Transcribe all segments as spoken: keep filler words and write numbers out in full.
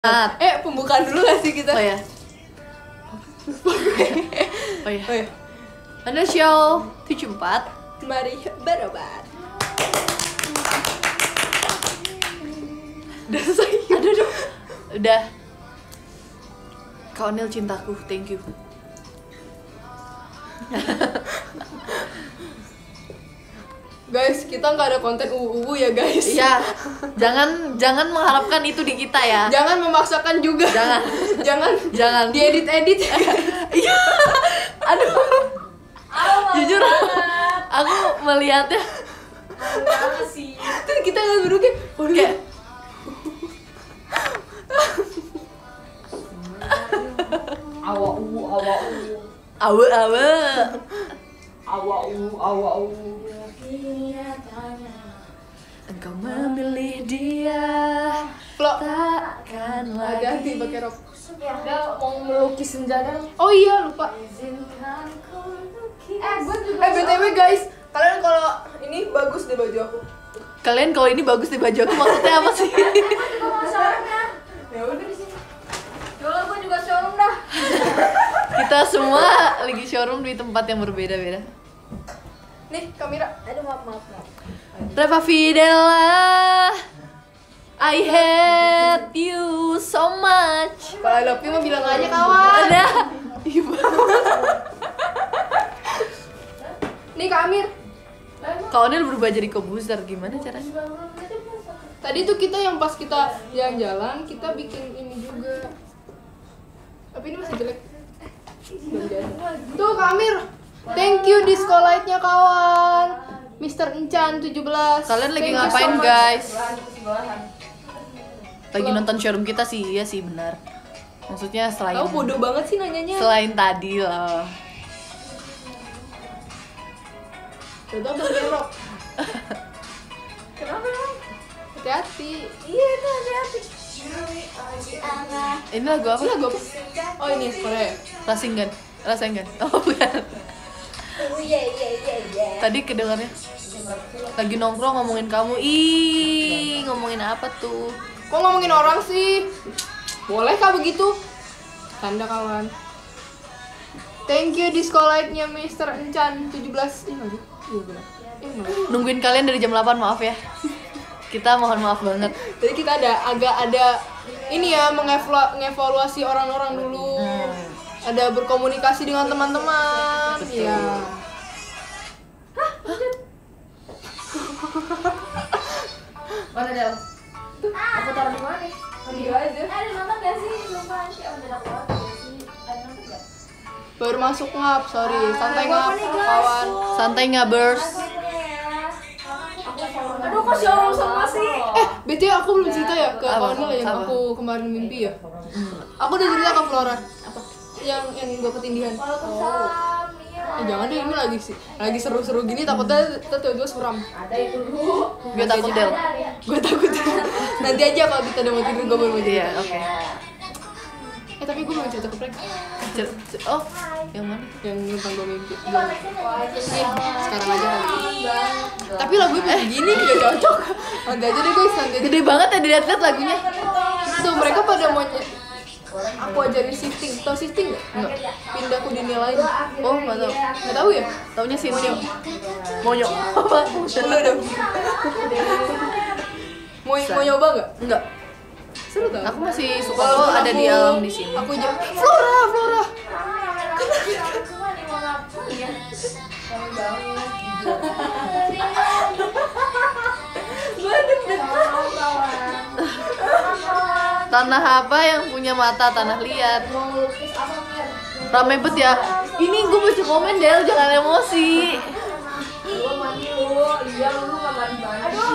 Ah. Eh, pembukaan dulu gak sih kita? Oh ya. Oh ya. Oh ya. Mana show tujuh puluh empat. Mari berobat. Udah selesai. Aduh, aduh. Udah. Kak Onil cintaku, thank you. Guys, kita nggak ada konten uu ya guys. Iya. Jangan jangan mengharapkan itu di kita ya. Jangan memaksakan juga. Jangan. Jangan. Jangan. Diedit-edit. Iya. Aduh. Jujur aku melihatnya Apa sih? Terus kita nggak berdua kayak, waduh, kayak Awa u awa u awe awe. awa u awa u. Engkau memilih dia. Flo, Takkan lagi. hati-hati pakai rok. Dia mau melukis senjata. Oh iya, lupa. Eh, gue juga. Eh, B T W guys, kalian kalau ini bagus deh baju aku. Kalian kalau ini bagus di baju aku maksudnya apa sih? Ya udah di sini. Dulu gue juga showroom dah. Kita semua lagi showroom di tempat yang berbeda-beda. Nih, kamera. Aduh, maaf maaf maaf. Reva Fidela, I hate you so much. Kalau I love you mah bilang aja kawan. Ada. Ibu. Nih Kak Amir. Kak Onil berubah jadi Kobuzer, gimana caranya? Tadi tuh kita yang pas kita jalan-jalan, kita bikin ini juga. Tapi ini masih jelek. Belum jadi. Tuh Kak Amir. Thank you disco light-nya kawan. Mister Encan tujuh belas. Kalian lagi Thank you ngapain so much. guys? Lagi nonton showroom kita sih, iya sih benar. Maksudnya selain Kamu bodoh banget sih nanyanya. selain tadi loh. Tutup pakai rok. Kenapa emang? Hati-hati. Iya itu hati-hati. Ini lagu apa? Ini lagu apa? Oh ini Korea. Rasengan. Rasengan. Oh bukan. Oh iya iya iya iya. Tadi kedengarnya lagi nongkrong ngomongin kamu. Ih, ngomongin apa tuh? Kok ngomongin orang sih? Boleh kah begitu? Tanda kawan. Thank you disco light-nya Mister Encan tujuh belas. Ih, enggak. Iya benar. Eh, enggak. Nungguin kalian dari jam delapan, maaf ya. Kita mohon maaf banget. Jadi kita ada agak ada ini ya mengevalu- mengevaluasi orang-orang dulu. Hmm. Ada berkomunikasi dengan teman-teman. Betul. Iya. Mana Del? Aku taruh di mana? Gitu aja. Ada nonton gak sih? Lupa nanti ada dapat gak sih? Ada nonton gak? Baru masuk ngap, sorry. Santai Ah, ngap, bapak nih, guys. kawan. Santai ngabers. Aduh kok showroom semua sih? Eh, B T W aku belum cerita ya ke Apa? Kawan yang Apa? aku kemarin mimpi ya. Aku udah cerita ke Flora. Apa? Yang yang gua ketindihan. Waalaikumsalam. Eh, jangan deh, ini lagi sih lagi seru-seru gini, takutnya kita tiba-tiba suram. Ada itu dulu. Gue takut Del. Gue takut. Nanti aja kalau kita udah mau tidur gue baru mau cerita. Iya, oke. Eh tapi gue mau cerita ke mereka Cer- cer- Oh, yang mana? yang tentang gue mimpi. Belum. Eh, sekarang aja kali. Tapi lagunya kayak gini gak cocok. Nanti aja deh guys, nanti aja. Gede banget ya dilihat-lihat lagunya. Tuh mereka pada mau ny- aku ajarin shifting. Tau shifting gak? Enggak. Pindah aku dinilai. Oh, nggak tahu. Nggak tahu ya? Taunya sini. Monyo. Udah dong. Mau mau nyoba nggak? Enggak. Seru tau. Aku masih suka kok ada di alam di sini. Aku aja. Flora, Flora. Tanah apa yang punya mata tanah liat? Rame bet ya. Ini gue baca komen Del, jangan emosi. Lu mandi lu, lihat lu nggak mandi mandi. Aduh,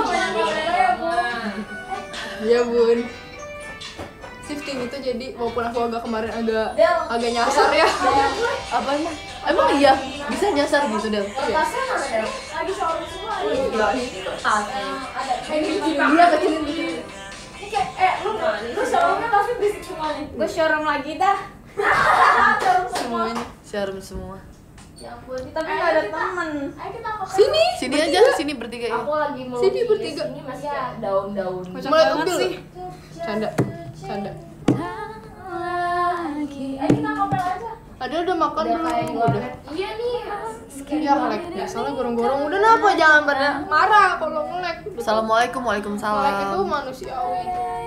Iya bun. Shifting itu jadi walaupun aku agak kemarin agak agak nyasar ya. Apa emang? Emang iya bisa nyasar gitu Del? Tasnya mana Del? Lagi showroom semua. Iya, ini tasnya. Ada. Ini Dia kecilin kecilin. Ini kayak, eh lu lu showroomnya tasnya berisik semua nih. Gue showroom lagi dah. Showroom semua. Semuanya. Share semua. Ya ampun, tapi nggak ada temen. Ayo kita makan. Sini. Sini bertiga. aja, sini bertiga ya. Aku lagi mau Sini bertiga. Ini masih kayak daun-daun. Mulai ambil sih. Canda. Canda. Eh, kita ngomel aja. Ada udah makan Udah belum? kayak Udah. Iya nih. Iya ngelek. Biasalah gorong-gorong. Udah kenapa jangan pada marah kalau ngelek. Assalamualaikum, Ngelek itu waalaikumsalam. manusiawi.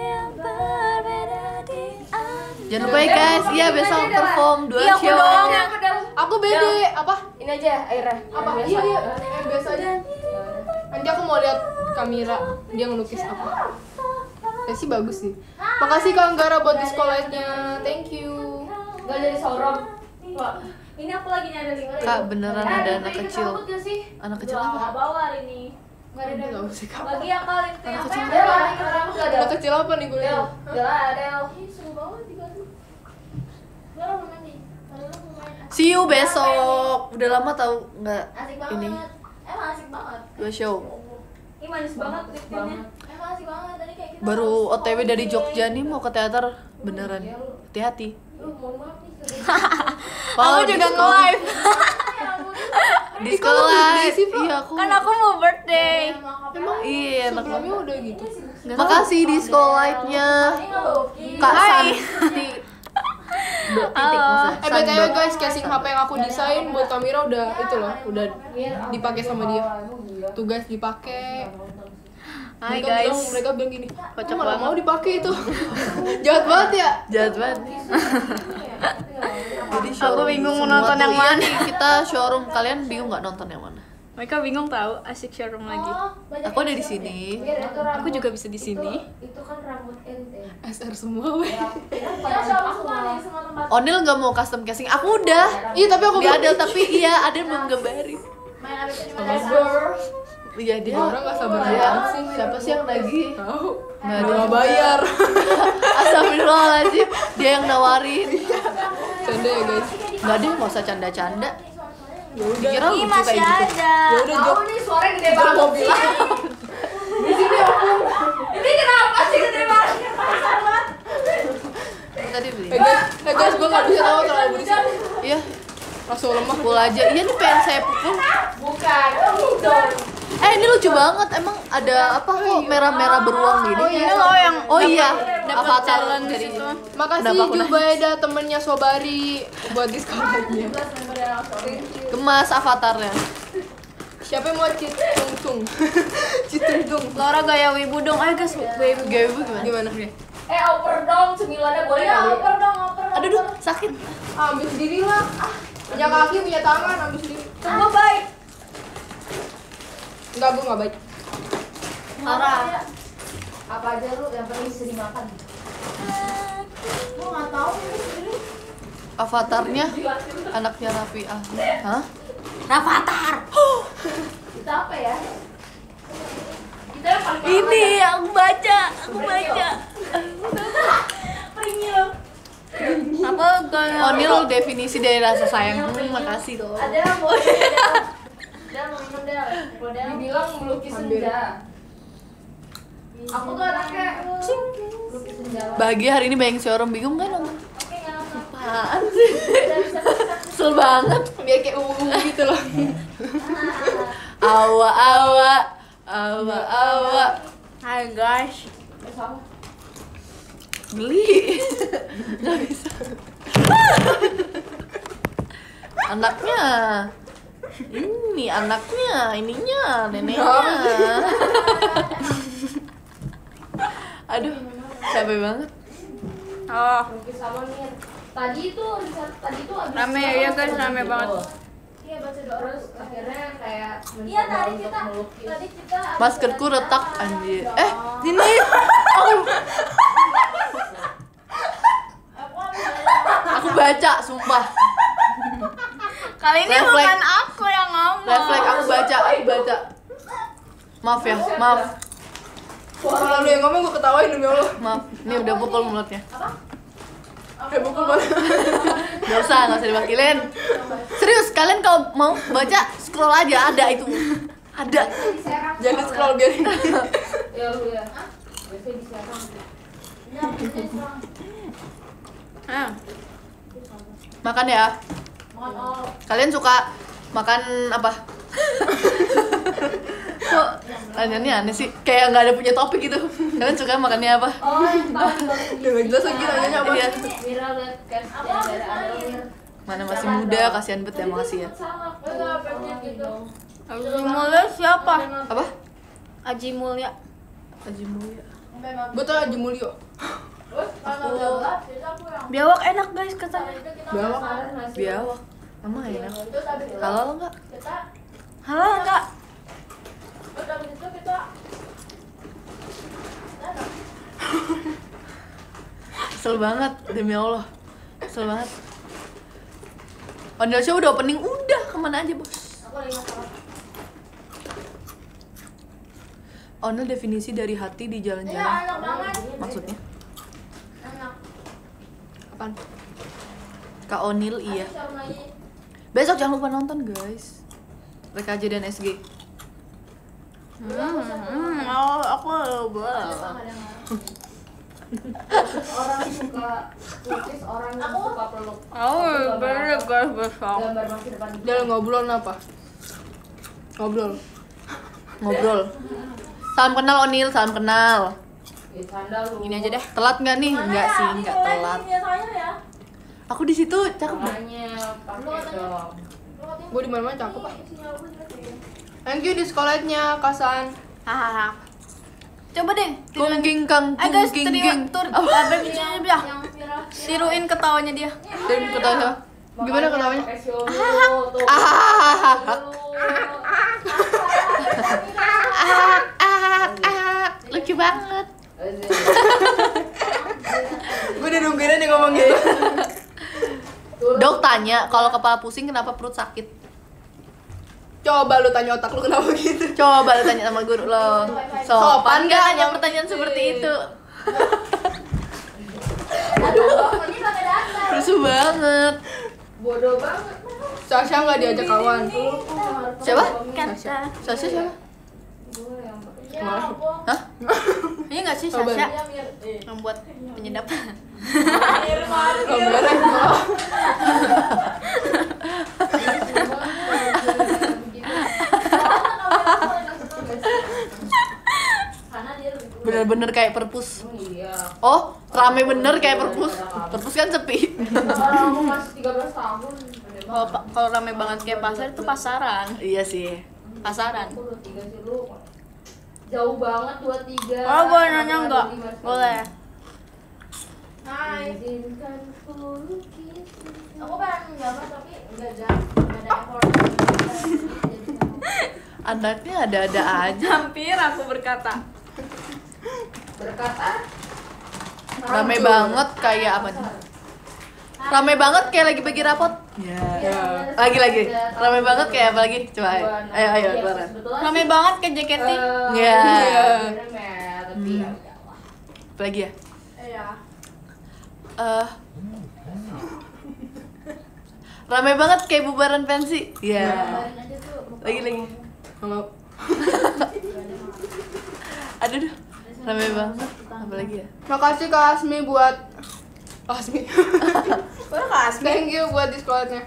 Jangan lupa ya guys, iya besok perform dua Iya, aku show. doang yang pedal. Aku bede. Apa? Ini aja airnya. Apa? Iya iya. Eh, biasa aja. Nanti aku mau lihat kamera dia ngelukis apa. Ya sih bagus sih. Makasih Kak Anggara buat diskolnya. Thank you. Gak jadi sorong. Wah, ini aku lagi nyari link. Kak, beneran Eh, ada link anak ke kecil. rambut gak sih? Anak kecil Gua apa? nggak bawa hari ini. Gak ada Enggak Del. usah Kak. Bagi ya kak link tuh Anak apa kecil yang apa? Del, link ke rambut gak Del? Anak kecil apa nih gue? Del, Del ada Del. Ih, seru banget di Bandung. Del, mau main nih. Padahal mau main. See you besok. Udah lama tau nggak Asik banget. ini Emang asik banget. dua show. Ini manis banget lipsticknya. Emang asik banget tadi kayak kita. Baru O T W dari Jogja nih mau ke teater beneran. Hati-hati. Lu mohon maaf nih. Wow, Aku juga disco- nge-live. Disco Ih, kok lu gede live. sih, Pak? Iya aku. Kan aku mau birthday. Emang iya enak Sebelumnya banget. udah gitu. Makasih disco live-nya. Kak Santi. Dua titik maksudnya. Eh B T W guys, casing H P yang aku desain buat kamera udah itu loh, udah dipakai sama dia. Tugas dipakai. Hai Mereka bilang, guys. mereka bilang gini, kocok Kocak malah banget. mau dipakai itu. Jahat banget ya. Jahat banget. Jadi showroom bingung mau semua nonton tuh, yang iya mana. nih, kita showroom, kalian bingung nggak nonton yang mana? Mereka bingung tahu asik showroom lagi. Aku ada di sini. Aku juga bisa di sini. Itu kan rambut ente. S R semua weh. Ya sama semua nih, semua tempat. Onil nggak mau custom casing, aku udah. Iya tapi aku Nggak ada, tapi iya ada yang belum gambarin. Main abis ini Sabar. Iya dia. Orang nggak sabar Dia banget sih. siapa sih yang lagi? Tahu. Nggak ada. Nggak bayar. Astagfirullahaladzim, dia yang nawarin. Canda ya guys. Nggak deh, nggak usah canda-canda. Ya udah. Kira Ih, lucu masih kayak gitu. ada. Ya udah Jok. Tahu nih suaranya gede Jok banget. mau bilang. Di sini aku. Ini kenapa sih gede banget? Pasar banget. Aku tadi beli. Eh guys, eh guys, gue nggak bisa tahu terlalu berisik. Iya, Langsung lemah. pukul aja. Iya nih pengen saya pukul. Bukan. Dong. Eh ini lucu banget, emang ada apa kok merah-merah beruang gini? Oh, ini loh yang Oh iya, dapat avatar challenge dari itu. Makasih Kenapa aku Jubaida temennya Sobari buat diskonnya. gemas avatarnya. Siapa yang mau cheat tung tung? Cheat tung tung. Laura gaya wibu dong. Ayo guys, wibu. Gaya ibu gimana? Gimana? Eh, oper dong, cemilannya boleh kali. Oper dong, oper. Aduh, duh, sakit. Ah, ambil sendiri lah. Punya kaki, punya tangan, ambil sendiri. Tunggu baik. Enggak, gue nggak baik. Marah. Apa aja lu yang penting bisa dimakan. Gua nggak tahu ini sendiri. Avatarnya anaknya Raffi Ahmad. Hah? Rafathar. Kita apa ya? Kita yang paling mahal Ini ya? aku baca, aku baca. Pringil. Apa gaya? Onil definisi dari rasa sayang. Hmm, makasih loh. Ada yang mau Del. Del mau minum Del. Kalau Del dibilang melukis senja. Aku tuh anaknya melukis senja. Bahagia hari ini banyak showroom, bingung kan nonton? Oke, nggak apa. Apaan sih? Kesel banget. Biar kayak ungu gitu loh. Awa awa awa awa. Hai guys. Beli. Nggak bisa. Anaknya. Ini anaknya, ininya, neneknya. Aduh, capek banget. Oh, Melukis sama Mir. Tadi itu tadi itu abis Rame ya, guys, rame banget. Iya, baca doa terus akhirnya kayak iya tadi kita tadi kita abis Maskerku baca retak doa. anjir. Eh, sini. Aku abis baca doa. Aku baca, sumpah. kali ini Refleks. bukan aku yang ngomong. Refleks aku baca, aku baca. Maaf ya, maaf, Kalau lu yang ngomong gue ketawain demi Allah. maaf. Ini udah pukul mulutnya. Eh, buku mana? Gak usah, gak usah diwakilin. Serius, kalian kalau mau baca, scroll aja, ada itu. Ada. Diserang. Jangan scroll biarin. Ya lu ya. Biasanya diserang. Ya, biasanya diserang. Ah, Makan ya. Mohon all. Kalian suka makan apa? Kok Pertanyaannya aneh sih, kayak nggak ada punya topik gitu. Kalian suka makannya apa? Oh, yang tahu Udah jelas lagi nanya apa? Iya. Mira lihat kan ada ada Mir. Mana masih muda, kasihan bet ya, makasih ya. Enggak pengen gitu. Aji Mulya siapa? Apa? Aji Mulya. Haji Mulia. Gue tau Haji Mulyo. Terus kalau udah berat, biasa aku yang Biawak enak guys katanya. Biawak. Biawak. Emang enak. Terus habis itu Halal enggak? kita Halo kak. terus habis itu kita Kesel banget, demi Allah. Kesel banget. Ondel Show udah opening, udah kemana aja bos. aku lagi masalah. Ondel definisi dari hati di Iya, jalan-jalan. enak banget. Maksudnya? Enak. Apaan? Kak Onil iya. Aku sama lagi. Besok jangan lupa nonton guys. R K J dan S G. Hmm, hmm, oh, aku boleh. Orang suka lukis, orang yang suka peluk. Oh, boleh guys besok. Gambar masa depan. Udah ngobrol apa? Ngobrol. Ngobrol. Salam kenal Onil, salam kenal. Ya, sandal lu. Ini aja deh. Telat nggak nih? Enggak sih, enggak telat. Biasanya ya. Aku di situ cakep dah. Makanya pakai dong. Gue di mana-mana cakep ah. Thank you di sekolahnya Kasan. Hahaha. Coba deh. Kung king kang Ayo kung guys, king teri king. tur. Oh, Apa bicara bilang? Yang viral. Tiruin ketawanya dia. dan ketawa. Gimana ketawanya? Pakai show dulu, tuh. Ah, Dulu. ah, ah, ah, lucu banget. Gue udah nungguin nih ngomong gitu. Dok tanya, kalau kepala pusing kenapa perut sakit? Coba lu tanya otak lu kenapa gitu. Coba lu tanya sama guru lo. Sopan Sopan nggak nggak nanya ngomong pertanyaan gitu? seperti itu? Aduh, ini pakai data. Rusuh banget. Bodoh banget. Sasha nggak diajak kawan. Siapa? Kata. Sasha siapa? Ya, ampun. Hah? Ini nggak sih Coba. Sasha Ya, Mir. Eh. membuat penyedap? Mir, Mar. Oh, bener. Karena dia lebih dulu. Bener-bener kayak perpus. Oh, iya. Oh, rame bener kayak perpus. Perpus kan sepi. Orang aku masih tiga belas tahun. Kalau pa- kalau rame banget kayak pasar itu pasaran. Iya sih. Pasaran. Aku dua tiga sih lu. Jauh banget dua tiga. Oh, boleh nanya nggak? Boleh. Hai. Izinkan ku lukis. Aku pengen gambar tapi enggak ada enggak ada effort. Anaknya ada-ada aja. Hampir aku berkata. Berkata Rame banget kayak apa nih? Rame banget kayak lagi bagi rapot. Ya. Lagi lagi. Rame banget kayak apa lagi? Coba ayo. Ayo ayo keluaran. Rame banget ke J K T. Iya. Tapi Hmm. ya udahlah. Apa lagi ya? Iya. Eh Rame banget kayak bubaran pensi. Iya. Gambarin aja tuh. muka Lagi lagi. Kalau Aduh, aduh. Rame banget. Apa lagi ya? makasih Kak Asmi buat Kak Asmi. Baru kasih. Thank you buat di sekolahnya.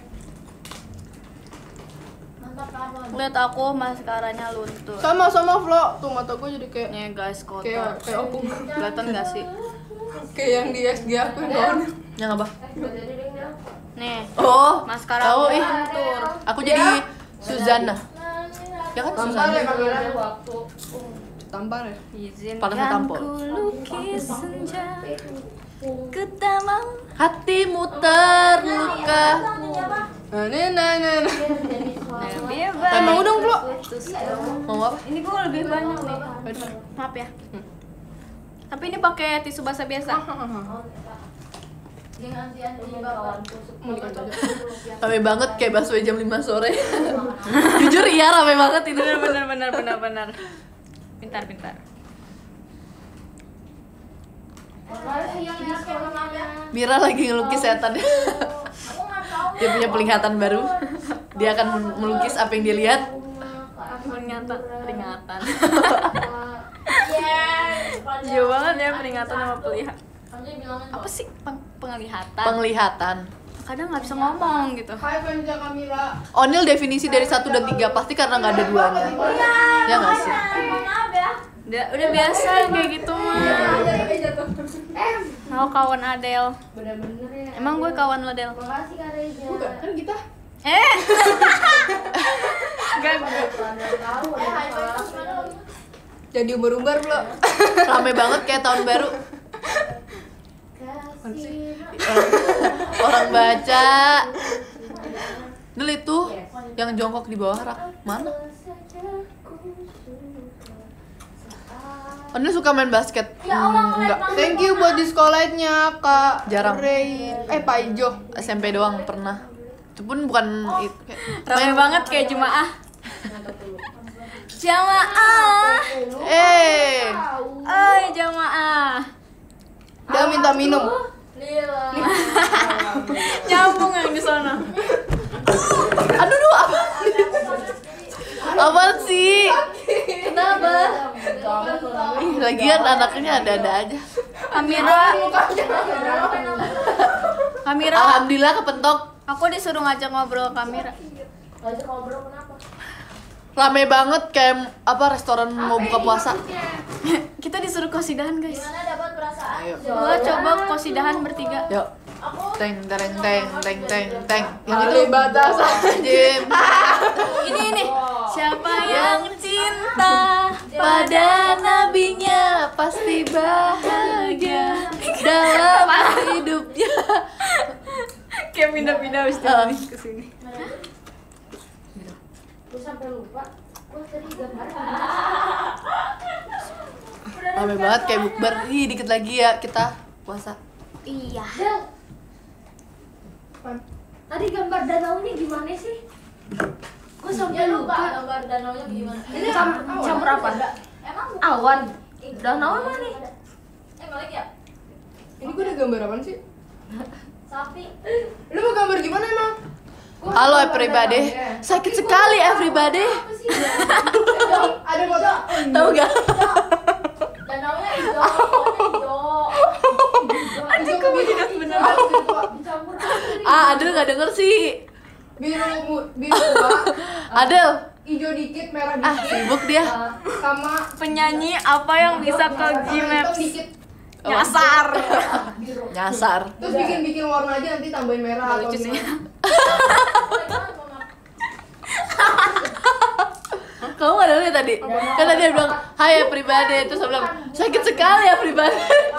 Mantap kawan. Lihat aku maskaranya luntur. Sama sama Flo, tuh mata gue jadi kayak Nih guys kotor. kayak kayak opung. Kelihatan nggak sih? Kayak yang di S G aku yang kawan. Yang apa? Enggak jadi ding Del. Nih. Oh, Maskara tahu aku ih. luntur. Aku jadi Suzana. Ya kan Tampar Suzana. ya kamera. Waktu. Tampar ya. Paling Izinkan tampol. ku lukis senja. Ku tak mau. Hatimu terluka. Nah, nih, nah, nah, nah. Bebas. Emang udah Flo? Mau apa? Ini gue lebih banyak nih. Maaf ya. Tapi ini pakai tisu basah biasa. Mau dikacau aja. Rame banget kayak bakso jam lima sore. Jujur iya rame banget itu. Bener bener bener bener bener. Pintar pintar. Mira lagi ngelukis setan. Dia punya penglihatan baru. Dia akan melukis apa yang dia lihat. Peringatan peringatan. Iya. Jauh banget ya peringatan sama pelihatan. Apa sih Peng- penglihatan? Penglihatan. kadang nggak bisa ngomong gitu. Hai Fenja Kamila. Onil definisi dari satu dan tiga pasti karena nggak ada duanya. Ya nggak sih? Maaf ya. Udah, udah biasa kayak gitu mah. Mau kawan Adel. Bener-bener ya. Emang gue kawan lo Del? Makasih Kak Reza. Bukan, kan kita. Eh. Gak. Tahu Eh, ada hai, salah. Fenja, gimana lo? Jadi umbar-umbar belum? Rame banget kayak tahun baru. Kasih. Orang baca. Dulu itu yang jongkok di bawah rak mana? Onil suka main basket? Hmm, enggak. Thank you buat diskolite-nya Kak Jarang. Ray. Eh Pak Ijo. S M P doang pernah. Itu pun bukan itu kayak Rame banget kayak jemaah. Jamaah. Eh, Oi jamaah. Dia minta minum. Lila. Nyambung yang di sana. aduh duh apa? Apaan sih? Kenapa? Ih, lagian anaknya ada-ada aja. Kamira. Kamira. Alhamdulillah kepentok. Aku disuruh ngajak ngobrol Kamira. Ngajak ngobrol kenapa? Rame banget kayak apa restoran mau buka puasa. Kita disuruh kosidahan guys. Gimana dapat perasaan? Ayo. Gua coba kosidahan bertiga. Yuk. Teng tereng teng teng teng teng. Yang itu Kali batasan. Jim. Ini ini. Siapa yang cinta pada nabinya pasti bahagia dalam hidupnya. Kayak pindah-pindah habis Ah. dari ke sini. Gue sampai lupa. Gue tadi gambar. Rame banget kayak bukber. Ih, dikit lagi ya kita puasa. Iya. Del. Tadi gambar danaunya gimana sih? Gue sampai lupa gambar danaunya gimana. Ini Campur apa? Emang bukan? Awan. Danau apa nih? Eh balik ya? Ini gue udah gambar apaan sih? Sapi. Lu mau gambar gimana emang? Halo everybody. Sakit sekali everybody. Apa sih? Ada foto. Tahu gak? Danaunya hijau, hijau. Anjing kok bener bener. Dicampur. Ah, Adel nggak denger sih. Biru mu- biru tua, Adel. hijau dikit, merah Ah, dikit. sibuk dia. Sama Penyanyi apa yang bisa ke sama Gmaps? hitam dikit. Nyasar. Nyasar. Terus bikin bikin warna aja nanti tambahin merah atau Lucu sih. gimana. Kamu nggak denger tadi? Kan tadi dia bilang, Hai everybody. Terus dia bilang, sakit sekali everybody.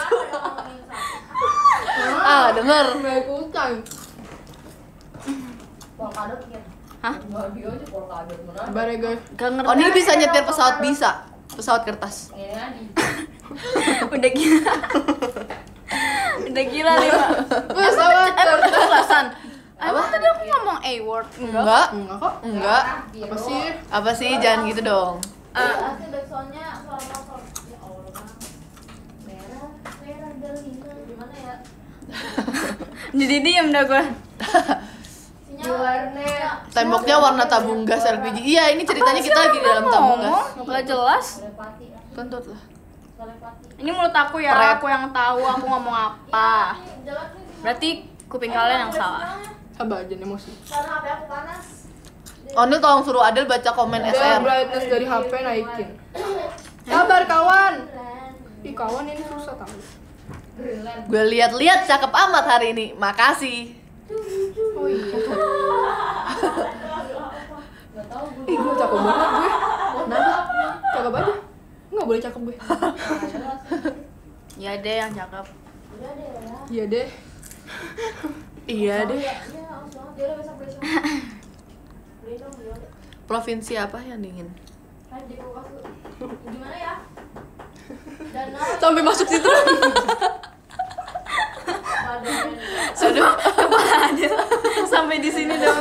Ah, denger. Nggak ikutan. Polkadot gitu. Hah? Dia aja polkadot mana? Sabar ya guys. Gak ngerti. Oh, dia bisa nyetir pesawat bisa. Pesawat kertas. Ini Adi. Udah gila. Udah gila nih, Pak. Pesawat Emang itu kelasan? Apa? Emang tadi aku ngomong A-word? Enggak. Enggak kok. Enggak. Apa sih? Apa sih? Jangan gitu dong. Ah, Asli backsoundnya suara motor. Ya Allah. Merah, merah delina. Gimana ya? jadi diem dah gue. Sinyal warnet. Temboknya warna tabung gas L P G. Iya, ini ceritanya kita lagi di dalam tabung gas. Ngomong, gak jelas. Telepati. Kentut lah. Telepati. Ini mulut aku ya, Pret. aku yang tahu aku ngomong apa. Ini jelek nih. Berarti kuping kalian yang salah. Sabar aja emosi. Karena H P aku panas. Onil tolong suruh Adel baca komen S Udah R. brightness dari H P naikin. Sabar kawan. Ih kawan ini susah tahu. Greenland. Gue lihat-lihat cakep amat hari ini. Makasih. Oh iya. Gak tau gue. Ih gue cakep banget gue. Kenapa? Cakep aja. Enggak boleh cakep gue. Ya deh yang cakep. Udah deh ya. Iya deh. Iya deh. Iya, haus banget. Dia udah besok beli semua. Beli dong, beli dong. Provinsi apa yang dingin? Kan di kulkas tuh. Gimana ya? Danau. Sampai masuk situ. Waduh. Aduh. Kepala Adel sampai di sini dong.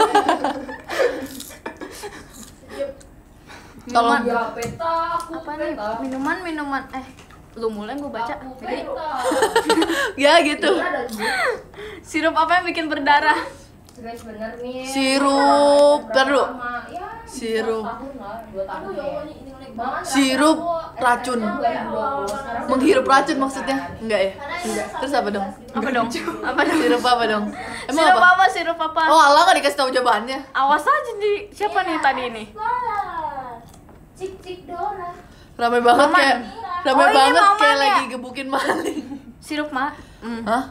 Tolong. Ya peta, aku Apa nih? peta. Minuman minuman eh lu mulai gue baca. Aku Jadi peta. Ya gitu. Ada juga. sirup apa yang bikin berdarah? Guys bener nih. Sirup, ntar dulu. Ya, Sirup. tahun lah, dua tahun. Aduh, ya Allah, ini unik banget. Sirup racun. Sekarang Menghirup racun maksudnya? Enggak ya? Enggak. Terus apa dong? Apa dong? Apa dong? Sirup apa dong? Emang Sirup apa? apa? Sirup apa? Oh, Allah nggak dikasih tahu jawabannya. Awas aja di siapa nih tadi ini? Cik cik Dora. Ramai banget Maman. kayak ramai Oh, iya, banget Maman kayak ya? lagi gebukin maling. Sirup, Mak. Hmm. Hah?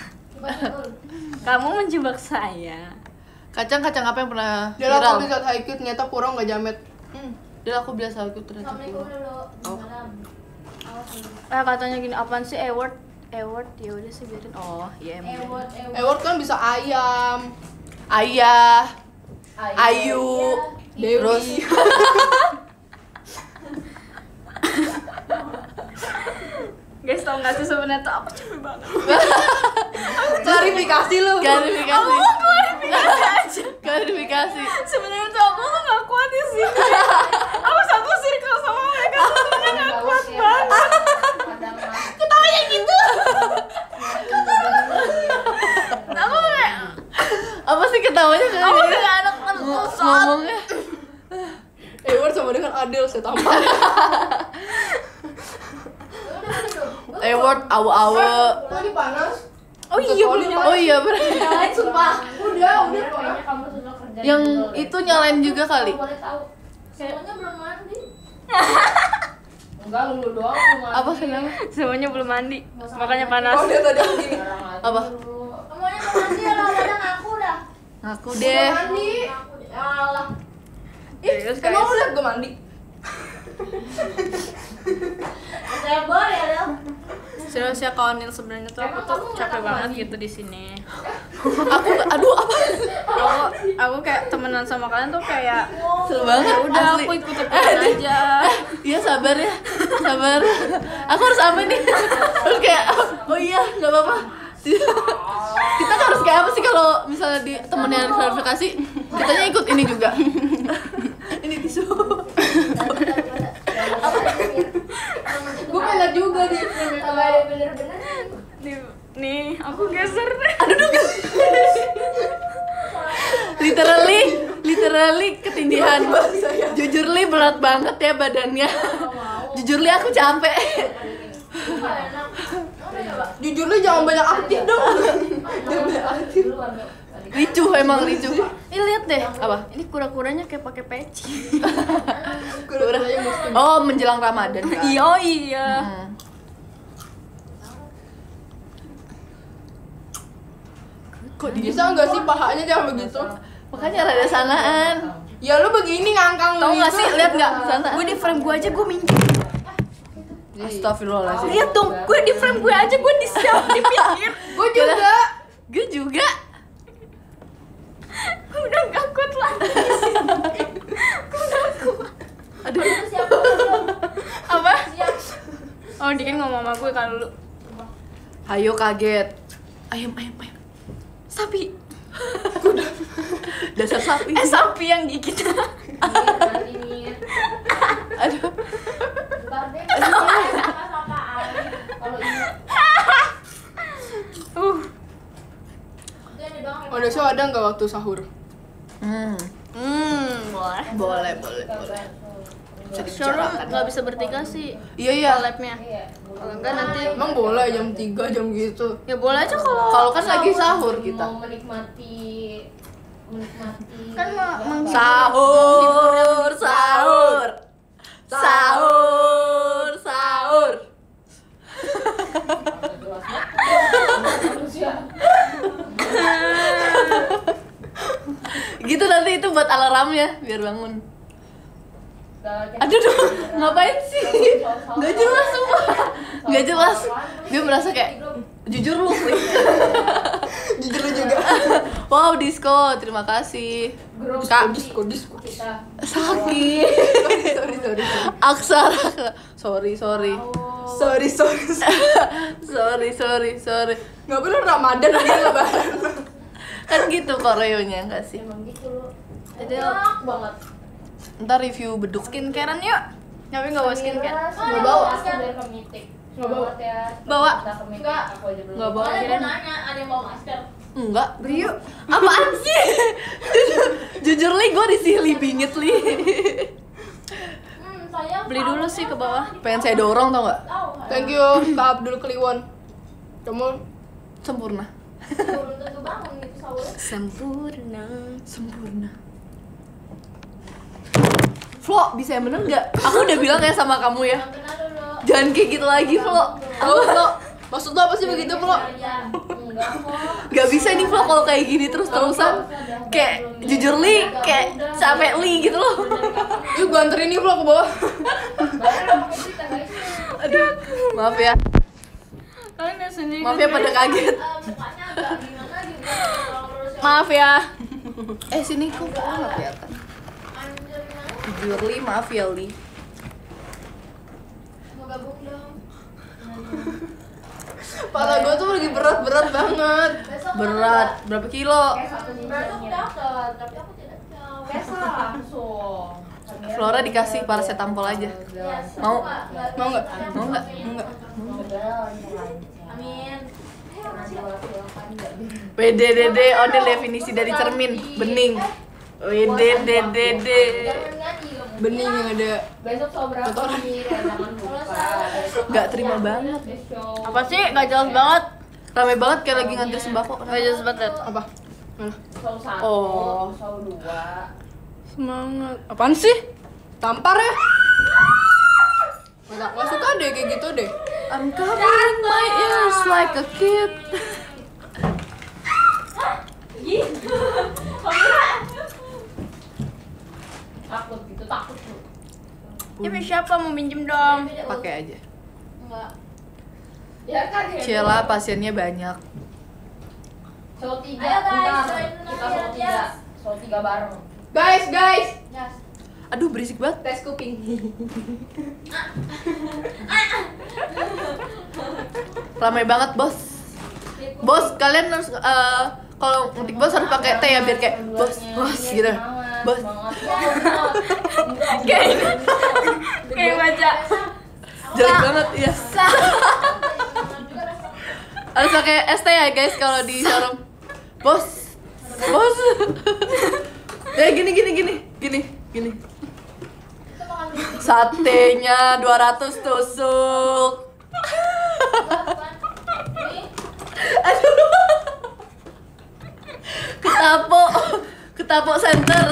Kamu menjebak saya. Kacang-kacang apa yang pernah Dia aku viral? bisa Haikyuu ternyata kurang nggak jamet. Hmm. Dia aku biasa aku ternyata Assalamualaikum kurang. dulu. Oh. Malam. Awas dulu. Eh katanya gini, apaan sih Award? Award ya udah sih biarin. Oh, iya emang. Ewot, ewot. Eword kan bisa ayam, Ayah, Ayu. Ayu, Dewi. terus Guys, tau gak sih sebenarnya tuh aku capek banget. Klarifikasi lu. klarifikasi. Aku mau klarifikasi aja. Klarifikasi. Sebenarnya tuh aku tuh gak kuat di sini. Aku satu circle sama mereka tuh sebenarnya gak kuat banget. Ketawanya gitu. Aku kayak Apa sih ketawanya kayak aku gitu? kayak anak tertusat. Ngomongnya. Eword sama dengan Adele saya tambah. Award awa-awa. Tadi panas. Oh iya bener. Oh iya bener. Nyalain sumpah. Udah, udah kok. Kayaknya kamu sudah kerja. Yang itu nyalain juga kali. Boleh tahu. Semuanya belum mandi. Enggak, lu doang belum mandi. Apa kenapa? Semuanya belum mandi. Makanya panas. Oh, dia tadi aku gini. Apa? Semuanya belum mandi ya, kadang aku dah. Ngaku deh. Mandi. Alah. Ih, Serius, emang guys. lu liat gue mandi? Saya boleh ya, Del. Serius ya kawan Nil, sebenarnya tuh aku Emang tuh kamu capek nggak banget mandi? gitu di sini. Aku aduh apa? Aku aku kayak temenan sama kalian tuh kayak Seru banget. ya udah asli. aku ikut ikutan aja. Iya sabar ya, sabar. Aku harus apa nih? Terus kayak oh iya nggak apa-apa. Kita kan harus kayak apa sih kalau misalnya di temennya harus klarifikasi, kitanya ikut ini juga. Ini tisu. Gue pengen liat juga di Kalau ada bener-bener Nih, nih aku geser. Literally, literally ketindihan. Jujur li berat banget ya badannya. Jujur li aku capek. nggak enak. Udah coba. Jujur lu jangan banyak aktif dong. Jangan banyak aktif. Duluan, Del. Ricuh emang ricuh. Ih lihat deh. Apa? Ini kura-kuranya kayak pakai peci. Kurang-kurangnya muslim. Oh menjelang Ramadan kan? Iya, oh iya. Hmm. Kok di Bisa nggak sih pahanya jangan begitu? makanya rada sanaan. Ya lu begini ngangkang Tahu nggak gitu. sih? Lihat nggak sana? Gue di frame gue aja gue minggir. Astagfirullahaladzim. Lihat dong, gue di frame gue aja gue di siap di pinggir. Gue juga. Gue juga. Udah gak kuat lagi. Aduh. Siapa? Del? Apa? Oh, dia kan ngomong sama gue kan dulu. Hayo kaget. Ayam ayam ayam. Sapi. Dasar sapi. Eh sapi yang gigit. Nanti nih. Aduh. Ntar deh. Apa-apaan. Kalau ini Uh. dia ada doang. Oh, besok ada nggak waktu sahur? Hmm. Hmm, boleh. Boleh boleh boleh. Bisa Showroom dibicarakan. nggak bisa bertiga sih. Iya iya. Collab-nya. Iya. Kalau enggak nanti Emang boleh jam tiga jam gitu. ya boleh aja kalau Kalau kan lagi sahur kita. Mau menikmati menikmati Kan mau meng- Sahur sahur. Sahur sahur. Gitu nanti itu buat alarmnya biar bangun. Aduh, duh, ngapain sih? Nggak jelas semua. Nggak jelas. Dia merasa kayak jujur lu. Please. Jujur lu juga. Wow, disco, terima kasih. Kak, Disko disko. kita sakit. Sorry sorry. Aksara. Sorry, sorry. Sorry sorry. Sorry, sorry, sorry. Nggak perlu Ramadan lagi lebaran. Kan gitu koreonya enggak sih? emang gitu loh. Jadi Enak banget. Ntar review beduk. skincarean yuk. Tapi nggak bawa skincare. Nggak bawa. Biar ke meeting. Nggak bawa. Ya. Bawa. Kita ke meeting. Nggak. Aku aja belum. Nggak bawa. Soalnya gua nanya ada yang bawa masker. Enggak. Beli yuk. Apaan sih? Jujur li, gue disih bingit li. Hmm, saya Beli dulu sih ke bawah. Pengen saya dorong tau nggak? tahu. Thank you Kak Abdul Kliwon. Kamu Sempurna. Belum tentu bangun gitu sahurnya. Sempurna. Sempurna. Flo, bisa yang bener nggak? Aku udah bilang kayak sama kamu ya. Benar dulu. Jangan kayak gitu lagi, Flo. Flo, Flo. Maksud lo apa sih begitu, Flo? Ya, enggak kok. Gak bisa nih Flo kalau kayak gini terus-terusan. Kayak jujur li, kayak capek li gitu loh. Yuk gua anterin nih Flo ke bawah. Aduh, maaf ya. Kalian lihat sendiri. Maaf ya pada kaget. Mukanya agak gimana gitu. Kalau lurus yang Maaf ya. Eh sini kok nggak kelihatan. anjir gimana? Jujur li, maaf ya li. Mau gabung dong. Kepala gua tuh lagi berat-berat banget. Besok Berat, berapa kilo? kayak satu besok dapat, tapi aku tidak tahu. Besok langsung. Flora dikasih paracetamol aja. Mau? Mau nggak? Mau nggak? Enggak. Amin. W D D D, ondel definisi dari cermin, bening. W D D D D. Jangan nyanyi kamu. Bening yang ada. Besok soal berapa nih? Jangan lupa. Gak terima banget. Apa sih? Gak jelas banget. Rame banget kayak lagi ngantri sembako. Gak jelas banget. Apa? Mana? Soal satu, Oh. soal dua. Semangat. Apaan sih? Tampar ya? Nggak, nggak suka deh kayak gitu deh. I'm covering my ears like a kid. Takut gitu, takut tuh. Ya siapa mau minjem dong? Pakai aja. Enggak. Ya kan ya. Cila pasiennya banyak. Soal tiga. Ayo guys, kita soal tiga. Soal tiga bareng. Guys, guys. Yes. Aduh berisik banget. Tes kuping. Ramai banget bos. Bos kalian harus eh, kalau ngetik bos harus pakai T ya biar kayak bos bos gitu. Bos. Kayak kayak baca. Jelek banget ya. Harus pakai S T ya guys kalau di showroom. Bos. Bos. Ya gini gini gini gini gini. Satenya dua ratus tusuk. Aduh. Ketapok. Ketapok center.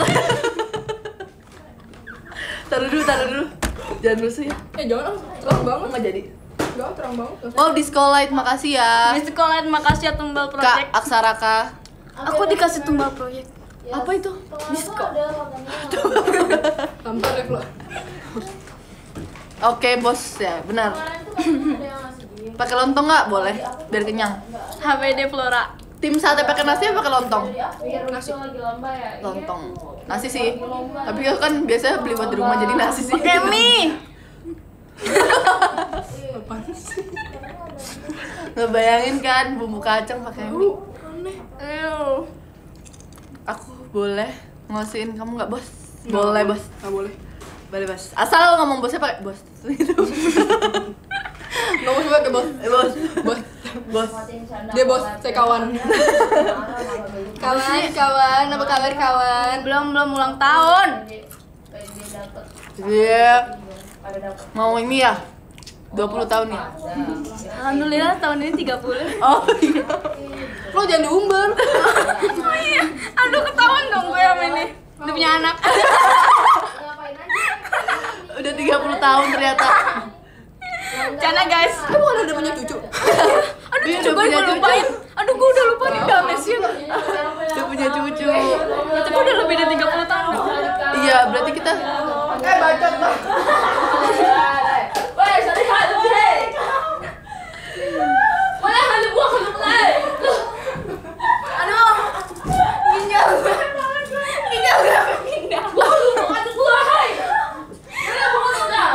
Taruh dulu, taruh dulu. Jangan rusuh ya. Eh jangan, terang banget. Nggak jadi. Jangan terang banget. Oh, Disco Light, makasih ya. Di sekolah makasih ya tumbal Kak project. Aksaraka. Aku dikasih tumbal proyek. Apa itu? Disco. Tampar ya, Flo. Oke, bos ya, benar. Pakai lontong nggak? Boleh, biar kenyang. H B D Flora. Tim sate pakai nasi apa pakai lontong? Nasi lagi lomba ya. Lontong. Nasi sih. Tapi kan biasanya beli buat di rumah jadi nasi sih. Pakai mie. Apaan sih? Ngebayangin kan bumbu kacang pakai mie. Ayo. Aku boleh ngosiin kamu nggak bos? Boleh bos. Nggak boleh. Boleh bos. Asal lo ngomong bosnya pakai bos. Gitu. Nggak mau coba ke bos. Eh, bos. Bos. Bos. Dia bos, saya kawan. Kawan, kawan. Apa kabar kawan? Belum belum ulang tahun. Iya. Mau ini ya? dua puluh tahun ya? Alhamdulillah tahun ini tiga puluh. Oh iya. Lo jangan diumbar. Oh iya. Aduh ketahuan dong gue sama ini. Udah punya anak. Ngapain aja? Udah tiga puluh tahun ternyata. Cana guys. Lo bukan udah punya cucu? Aduh Dia cucu udah gue punya gue cucu. lupain. Aduh gue udah lupa nih damesin. Udah punya cucu. Itu udah lebih dari tiga puluh tahun. Iya, berarti kita Eh bacot bang. Woi, sorry hadu deh. Mana hadu gua hadu mulai. Aduh. Ginjal gue. Ginjal gue pindah. Gua hadu hadu gua hai. Mana gua udah.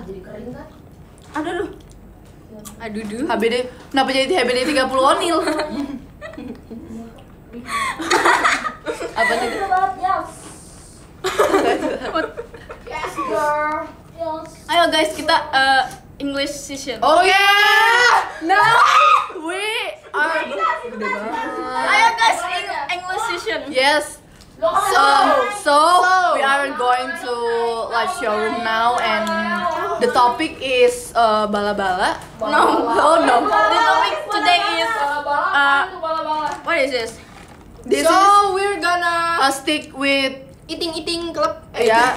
jadi kering kan? Aduh duh. Aduh duh. H B D, kenapa jadi H B D tiga puluh Onil? Apa nih? Yes. Yes, girl. Yes. Ayo guys, kita uh, English session. Oh yeah! Now we are. Ayo guys, Eng- English session. Yes. Um, so we are going to like showroom now, and the topic is uh, bala-bala. No. Oh no. The topic today is uh, Bala-bala. what is this? This So is we're gonna a stick with eating-eating club. ya.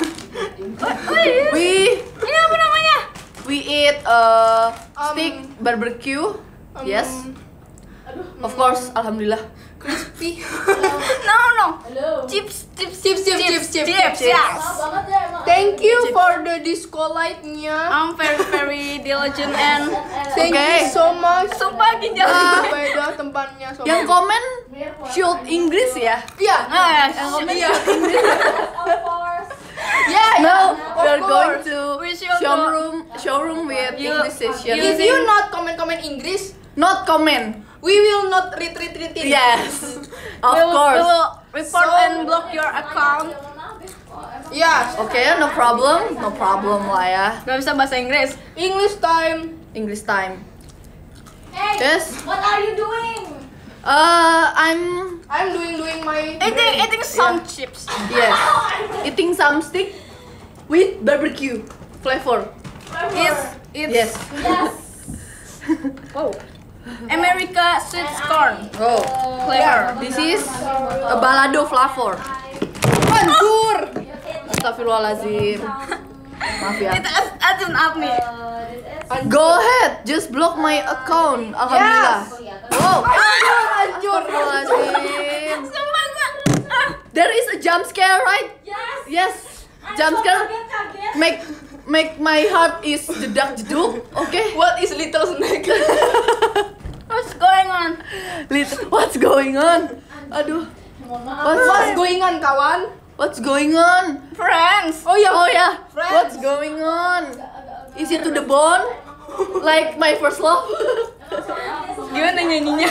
We Ini apa namanya? we eat uh, Um, stick barbecue. Um, Yes. Of course, alhamdulillah. Crispy. No no. Halo. Chips chips Chips, chips, chips, chips, chips. chips. Yes. Banget ya emang. Thank you for the disco light-nya. I'm very very diligent and Thank Okay. you so much. sumpah ginjal. Ah. Beda tempatnya so Yang komen shoot Inggris ya? Iya. Ah, Yang komen Iya. shoot Inggris. Of course. Yeah, No, yeah, we are of going course. to We should showroom showroom with You- English session. If you not comment-comment English, Not comment. we will not read read read it. Yes, of we will, course. we will report So- and block your account. Yeah. Oke, no problem, no problem lah ya. Gak bisa bahasa Inggris. English time. English time. Hey, Yes. what are you doing? Uh, I'm I'm doing doing my. Eating eating some chips. yes, eating some stick with barbecue flavor. It's it's Yes. Yes. wow. America sweet corn Oh, flavor. this is a balado flavor. Hancur. Astagfirullahaladzim. Maaf ya. Itu as as an admin. Go ahead, just block my account. Alhamdulillah. Wow. Hancur. Astagfirullahaladzim. Sumpah gua. Ah. There is a jump scare, right? Yes. Yes. Jump scare. Kaget-kaget. Make make my heart is jedak jeduk. Okay. What is little snake? What's going on? Lit- What's going on? Aduh. Mohon maaf. What's, What's going on, kawan? What's going on? Friends. Oh ya, oh ya. Friends. What's going on? Is it to the bone? Like my first love? Gimana nyanyinya?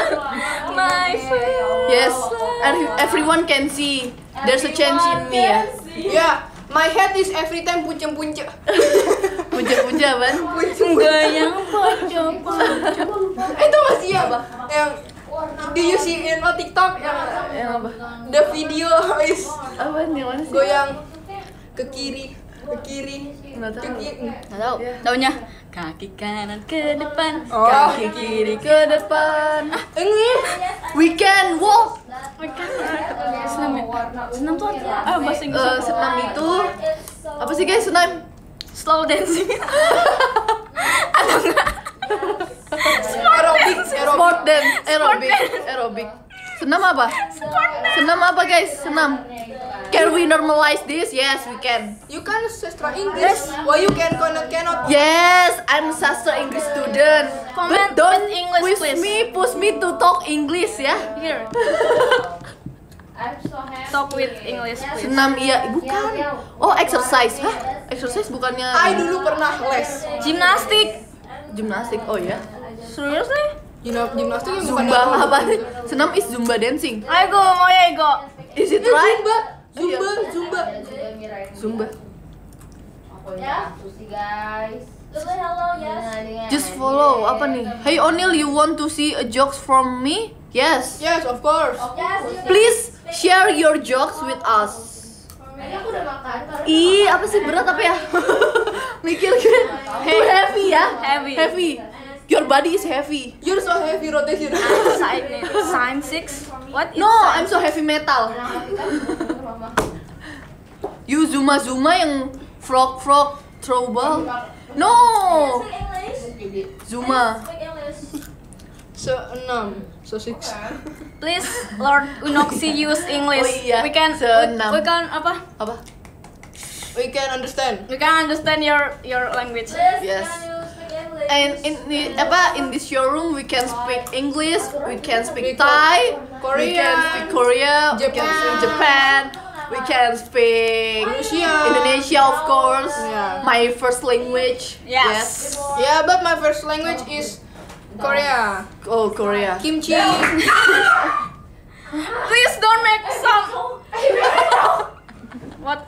My friend. Yes. And everyone can see. There's a change in me ya. Yeah. My head is every time punce-punce. Puja-puja ban. Goyang pocong. Itu masih ya, yang do you see in on TikTok yang Yang apa? the video is Apa nih mana sih? goyang ke kiri, ke kiri, Nggak ke tahu. kiri. Nggak tahu. Taunya kaki kanan ke depan. Oh. Kaki kiri ke depan. English. We can walk. Senam ya? Senam tuh apa? Ah, bahasa Inggris. Eh, senam itu apa sih guys? Senam. Slow dancing. Aerobik, Sport aerobik. dance, aerobik, aerobik. Senam apa? Senam apa guys? Senam. Can we normalize this? Yes, we can. You can sastra English. Why you can cannot cannot? Yes, I'm sastra English student. Comment But don't with English, push please. me, push me to talk English ya. Here. I'm so happy. Talk with English, please. Senam iya, bukan. Oh, exercise. Hah? Exercise bukannya I dulu pernah les. Gimnastik. gimnastik. Oh ya. Serius nih? Gimna- Gimnastik yang bukan Zumba apa? apa? Senam is Zumba dancing. Ayo go, mau ya go. Is it Eh, right? Zumba, Iya. Zumba, Zumba. Zumba. Ya, susi guys. Hello, yes. Just follow. Apa nih? Hey Onil, you want to see a jokes from me? Yes. Yes, of course. Yes. Please share your jokes with us. Ini aku udah makan. Ih, apa sih berat apa ya? Mikir kan. Too heavy ya? Heavy. Heavy. Your body is heavy. You're so heavy rotation. Side sign six. What is No, sign? I'm so heavy metal. You Zuma Zuma yang frog frog throw ball. No. Zuma. So enam, so six. Please, Lord Unoxi use English. Oh iya, We can, senam. we, we can apa? Apa? We can understand. We can understand your your language. Yes. And in the, apa in this showroom we can speak English, we can speak We Thai, Korean, we can speak Korea, we can Japan. speak Japan, we can speak Indonesia. Indonesia, of course. Yeah. My first language. Yes. Yeah, but my first language is Korea. Oh, Korea. Kimchi. Please don't make some. What?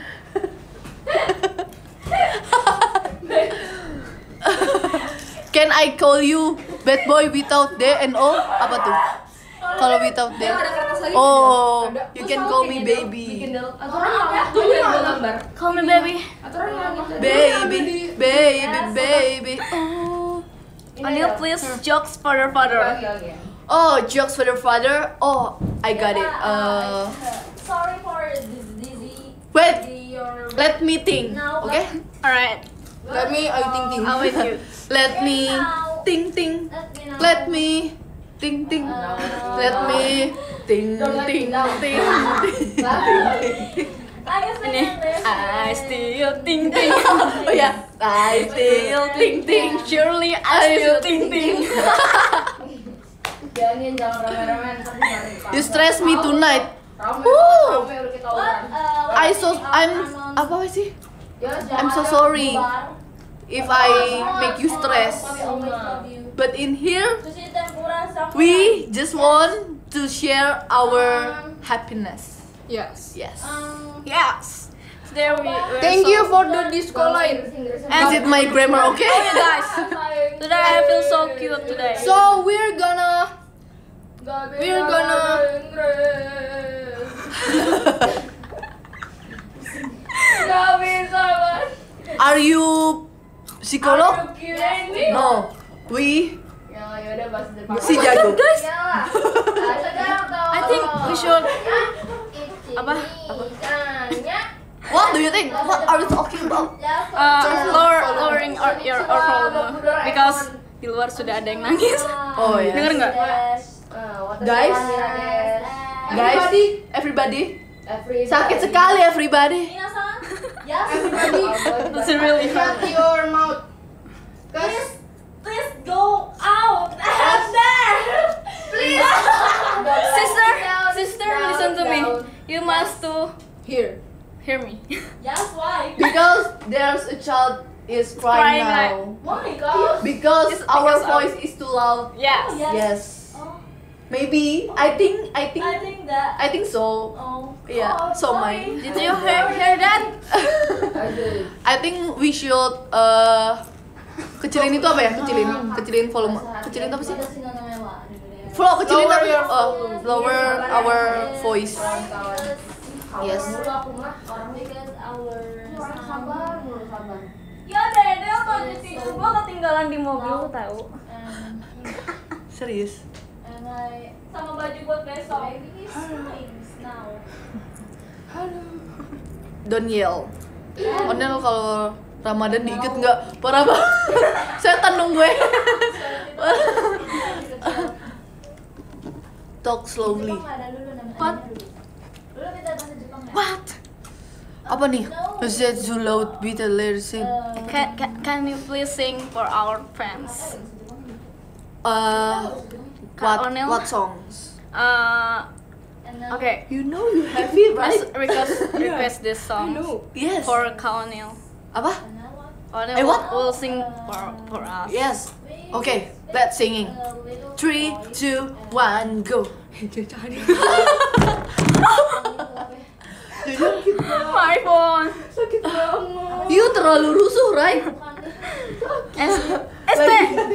Can I call you bad boy without D and O? Apa tuh? Kalau without D. Oh, you can call me baby. Call me baby. Baby, baby, baby. Oh. Anil, please jokes for your father. Oh, jokes for the father. Oh, I got it. Uh, Sorry for this dizzy. wait, Your let me think. Okay? Alright, Let me I think think. I'm with you. Let me think, think. Let me think, think. Let me think, think, think. Ini, I still think think. Oh ya, I still think, think. Surely I still think think. Jangan jangan rame-rame ntar dimarahin. You stress me tonight. Rame, Woo. rame udah kita ulang. I so I'm apa sih? I'm so sorry if I make you stress. But in here, we just want to share our happiness. Yes. Yes. Yes. There we. we're Thank so- you for the disco line. Is it my grammar okay? Oh, you guys. Today I feel so cute today. So we're gonna we're gonna Gak bisa banget. Are you psikolog? No. We Ya yaudah bahas Jepang. si jago. Guys, Iyalah. Bahasa Jepang dong. I think we should. Apa? Ikannya. What do you think? What are you talking about? Uh, lower, lowering our, your our volume because di luar sudah ada yang nangis. Oh ya. Denger nggak? Guys? Guys, everybody, sakit sekali everybody. Everybody. That's really shut your mouth. Guys, Please go out. Out there. Please. Sister, sister, listen to me. You must to here. hear me. Yes, why? Because there's a child is crying Crying like- now. Why? Because. Because It's our because of- voice is too loud. Yes. Yes. Oh, Maybe. I think. I think. I think that. I think so. Oh. Yeah, Oh, so sorry. my- Did you hear, hear that? I think we should uh kecilin itu apa ya? Kecilin, kecilin volume. Kecilin apa sih? Flow, kecilin Lower apa? your Oh, lower our voice. Yes. Ya deh, dia mau tidur. Gua ketinggalan di mobil tahu. Serius. Sama baju buat besok. Don't yell. Onel kalau Ramadan diikat nggak? Parah banget. Setan dong gue. Talk slowly. What? What? Apa nih? Zet Zulaut Bita Lersin. Can, can can you please sing for our friends? Uh, Kak what Onel? what songs? Uh, okay. You know you have it right? Let's request request this song Yes. for Kaonil. Apa? Onil Eh, what? will sing for for us. Yes. Okay, let's singing. Three, two, one, go. My phone. You terlalu rusuh, right? S S T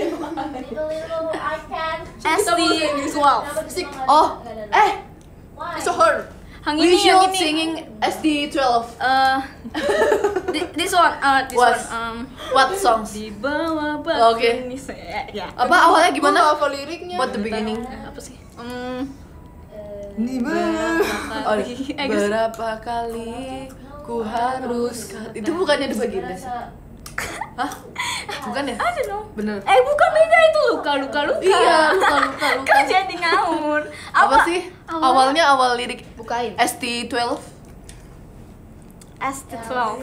S T twelve. Oh, eh, So hard. Yang we ini yang should ini. singing S D twelve. Uh, thi- this one. Uh, this What? one. Um, What songs? di bawah batu Oke. ini saya. Ya. Apa awalnya Gua gimana? nggak hafal liriknya. What the beginning? Apa sih? Um, Oh, eh, berapa kali ku harus itu bukannya di bagian sih? Hah? Bukan ya? I don't know. Bener. Eh bukan beda itu luka luka luka. Iya, luka luka luka. Kan jadi ngawur. Apa sih? Awal- Awalnya awal lirik Bukain. S T twelve. S T twelve.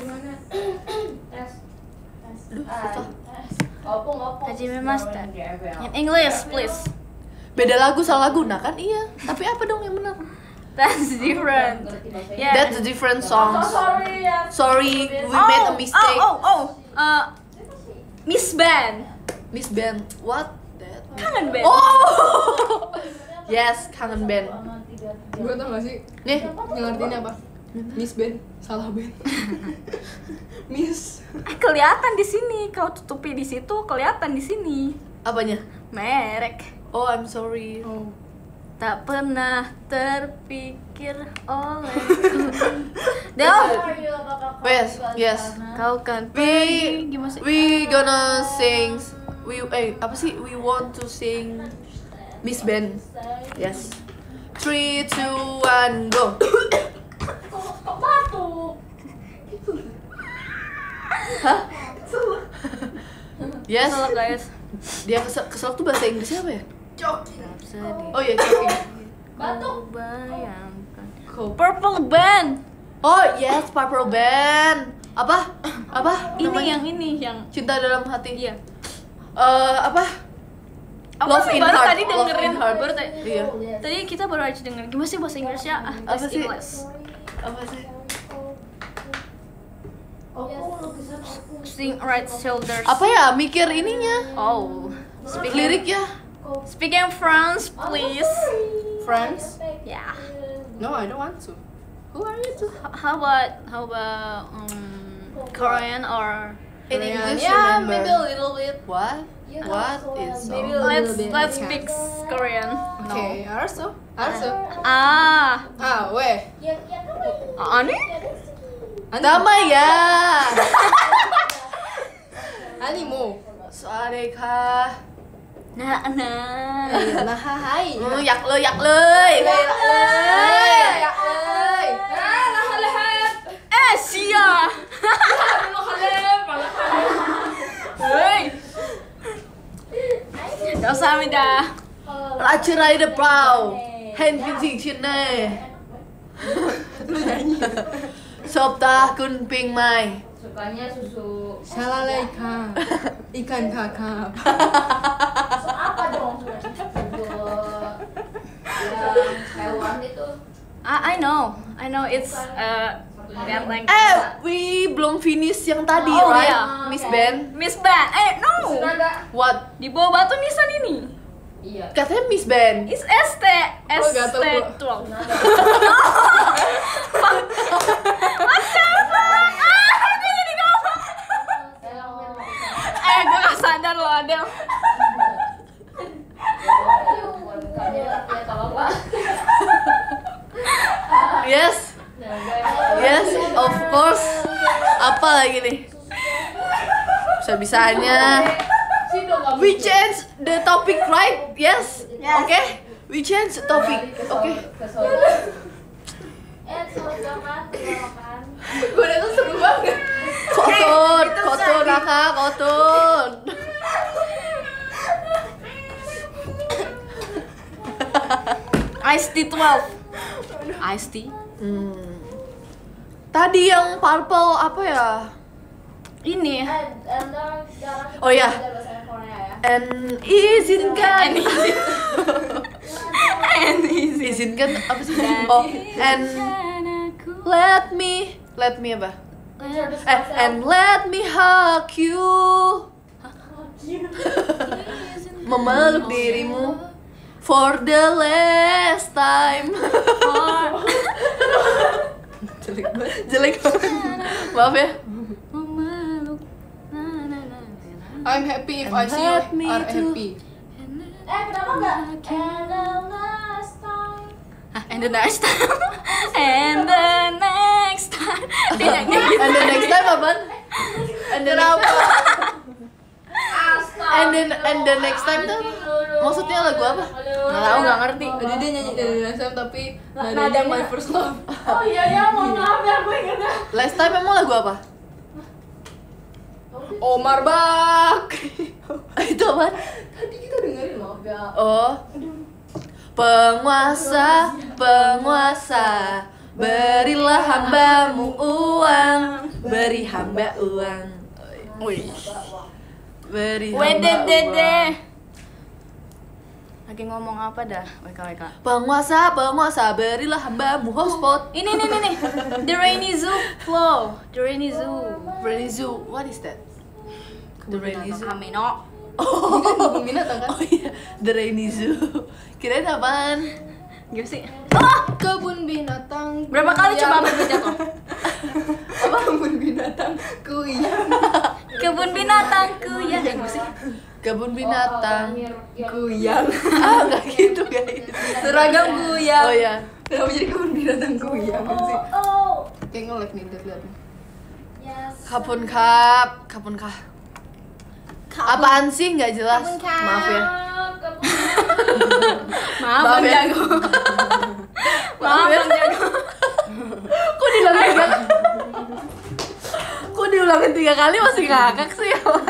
Aduh, susah. Opung, opung. Hajime Master. In English, please. Beda lagu salah lagu, nah kan iya. Tapi apa dong yang benar? That's different. Yeah. That's a different song. Sorry ya. Sorry, we oh, made a mistake. Oh, oh, oh. Uh, Miss Ben. Miss Ben, what? That? Kangen Ben. Oh, yes, kangen Ben. Gue tau gak sih Nih, yang artinya apa? Miss Ben, salah Ben. Miss. Eh, kelihatan di sini. Kau tutupi di situ, kelihatan di sini. apanya? Merek. Oh, I'm sorry. Oh. Tak pernah terpikir olehku. Del, Yes, yes. kau kan We pergi. Gimana sih? we gonna sing. We eh apa sih? We want to sing Miss Ben. Yes. Three, two, one, go. Kok batuk? Hah? Yes. Salah guys. Dia kesel, kesel tuh bahasa Inggrisnya apa ya? Sedih. Oh iya, choking. Batuk. Bayangkan. Purple Band. Oh yes, Purple Band. Apa? Apa? Ini namanya? yang ini yang Cinta dalam hati. iya. Eh apa? Aku Love sih in baru Heart. tadi Love dengerin in Heart. baru tadi. Iya. Tadi kita baru aja denger. Gimana sih bahasa Inggrisnya? Ah, Apa tes sih? English. Apa sih? Sing right shoulders. Apa ya? Mikir ininya. Oh. Speaking Lirik ya. Speaking France, please. France? Yeah. No, I don't want to. Who are you to? H- How about how about um, Korean or In Korean. English, Yeah, remember. maybe a little bit. What? What is Maybe song? a let's little bit. let's Okay. speak Korean. Okay, also, also. Ah, Ah, weh. ani? Tama ya. Animo. Soalnya Nah, nah. Nah, hai. Hmm, yak le yak le. Ya, euy. Eh, sia. Hei. Gak usah minta. Racirai de prau. Hen kin sing chin ne. Sopta kun ping mai. Sukanya susu. Shalalaika. Ikan kakap. Susu apa dong? Susu yang hewan itu. I I know, I know it's uh that like Eh, we belum finish yang tadi, Oh, right? iya. Miss Ben. Miss Ben. Eh, no. Naga. What? Di bawah batu nisan ini. Iya. Katanya Miss Ben. It's S T S Oh, T gatel, Bu. twelve. Naga. Eh, gue gak sadar loh, Adel. Yes. Yes, of course. Apa lagi nih? Bisa-bisanya. We change the topic, right? Yes. Okay. We change the topic. Okay. Eh, soalnya kan, kan. Gue udah tuh seru banget. Kotor, kotor kakak, kotor. Ice Tea twelve. Ice Tea. Hmm. Tadi yang purple apa ya? Ini. Eh, Anda jarang Oh, iya. belajar bahasa Korea ya. And izinkan. And izin. And izin. Izinkan apa sih? Oh, and let me, let me apa? Eh, and let me hug you. Memeluk dirimu for the last time. Jelek banget. Jelek banget. Maaf ya. Memeluk. Na, na, na, na. I'm happy if And I see you let me are to- happy. Eh, kenapa enggak? And the last time. Ah, and the next time. And the next time. Dia nyanyi gitu. And the next time apaan? And the next And then and the next time tuh maksudnya lagu apa? Nggak tahu, nggak ngerti. Tadi dia nyanyi dari last time tapi nadanya my first love. Oh iya ya, mohon maaf ya, gue ingetnya. Last time emang lagu apa? Omar Bak. Itu apa? Tadi kita dengerin loh. Ya. Oh. Penguasa, penguasa, berilah hambamu uang, beri hamba uang. Wih. Beri hamba Wede dede. uang. Lagi ngomong apa dah? W K W K. Penguasa, penguasa, berilah hambamu hotspot. Ini nih nih nih. The Rainy Zoo Flow. The Rainy Zoo. Rainy Zoo, what is that? The Rainy Zoo. Amino. Oh, Ini kan kebun binatang kan? oh iya, The Rainy Zoo. Kirain apaan? Gimana sih? Kebun binatang. Berapa kali Kuyang. coba Bebe jatuh? Apa kebun binatang? Kuyang. Kebun binatangku ya. Eh, gimana sih? Kebun binatang. Kuyang. Ah, enggak gitu guys. Seragam kuyang. Oh iya. Kenapa jadi kebun binatang kuyang sih? Oh, Kayak nge-lag nih, lihat-lihat. yes. Kapun kap, kapun kah. Apaan sih nggak jelas? Maaf ya. Maaf, Maaf Bang ya. Jago. Maaf, Bang Jago. Kok diulangin tiga Kok diulangin tiga kali masih ngakak sih?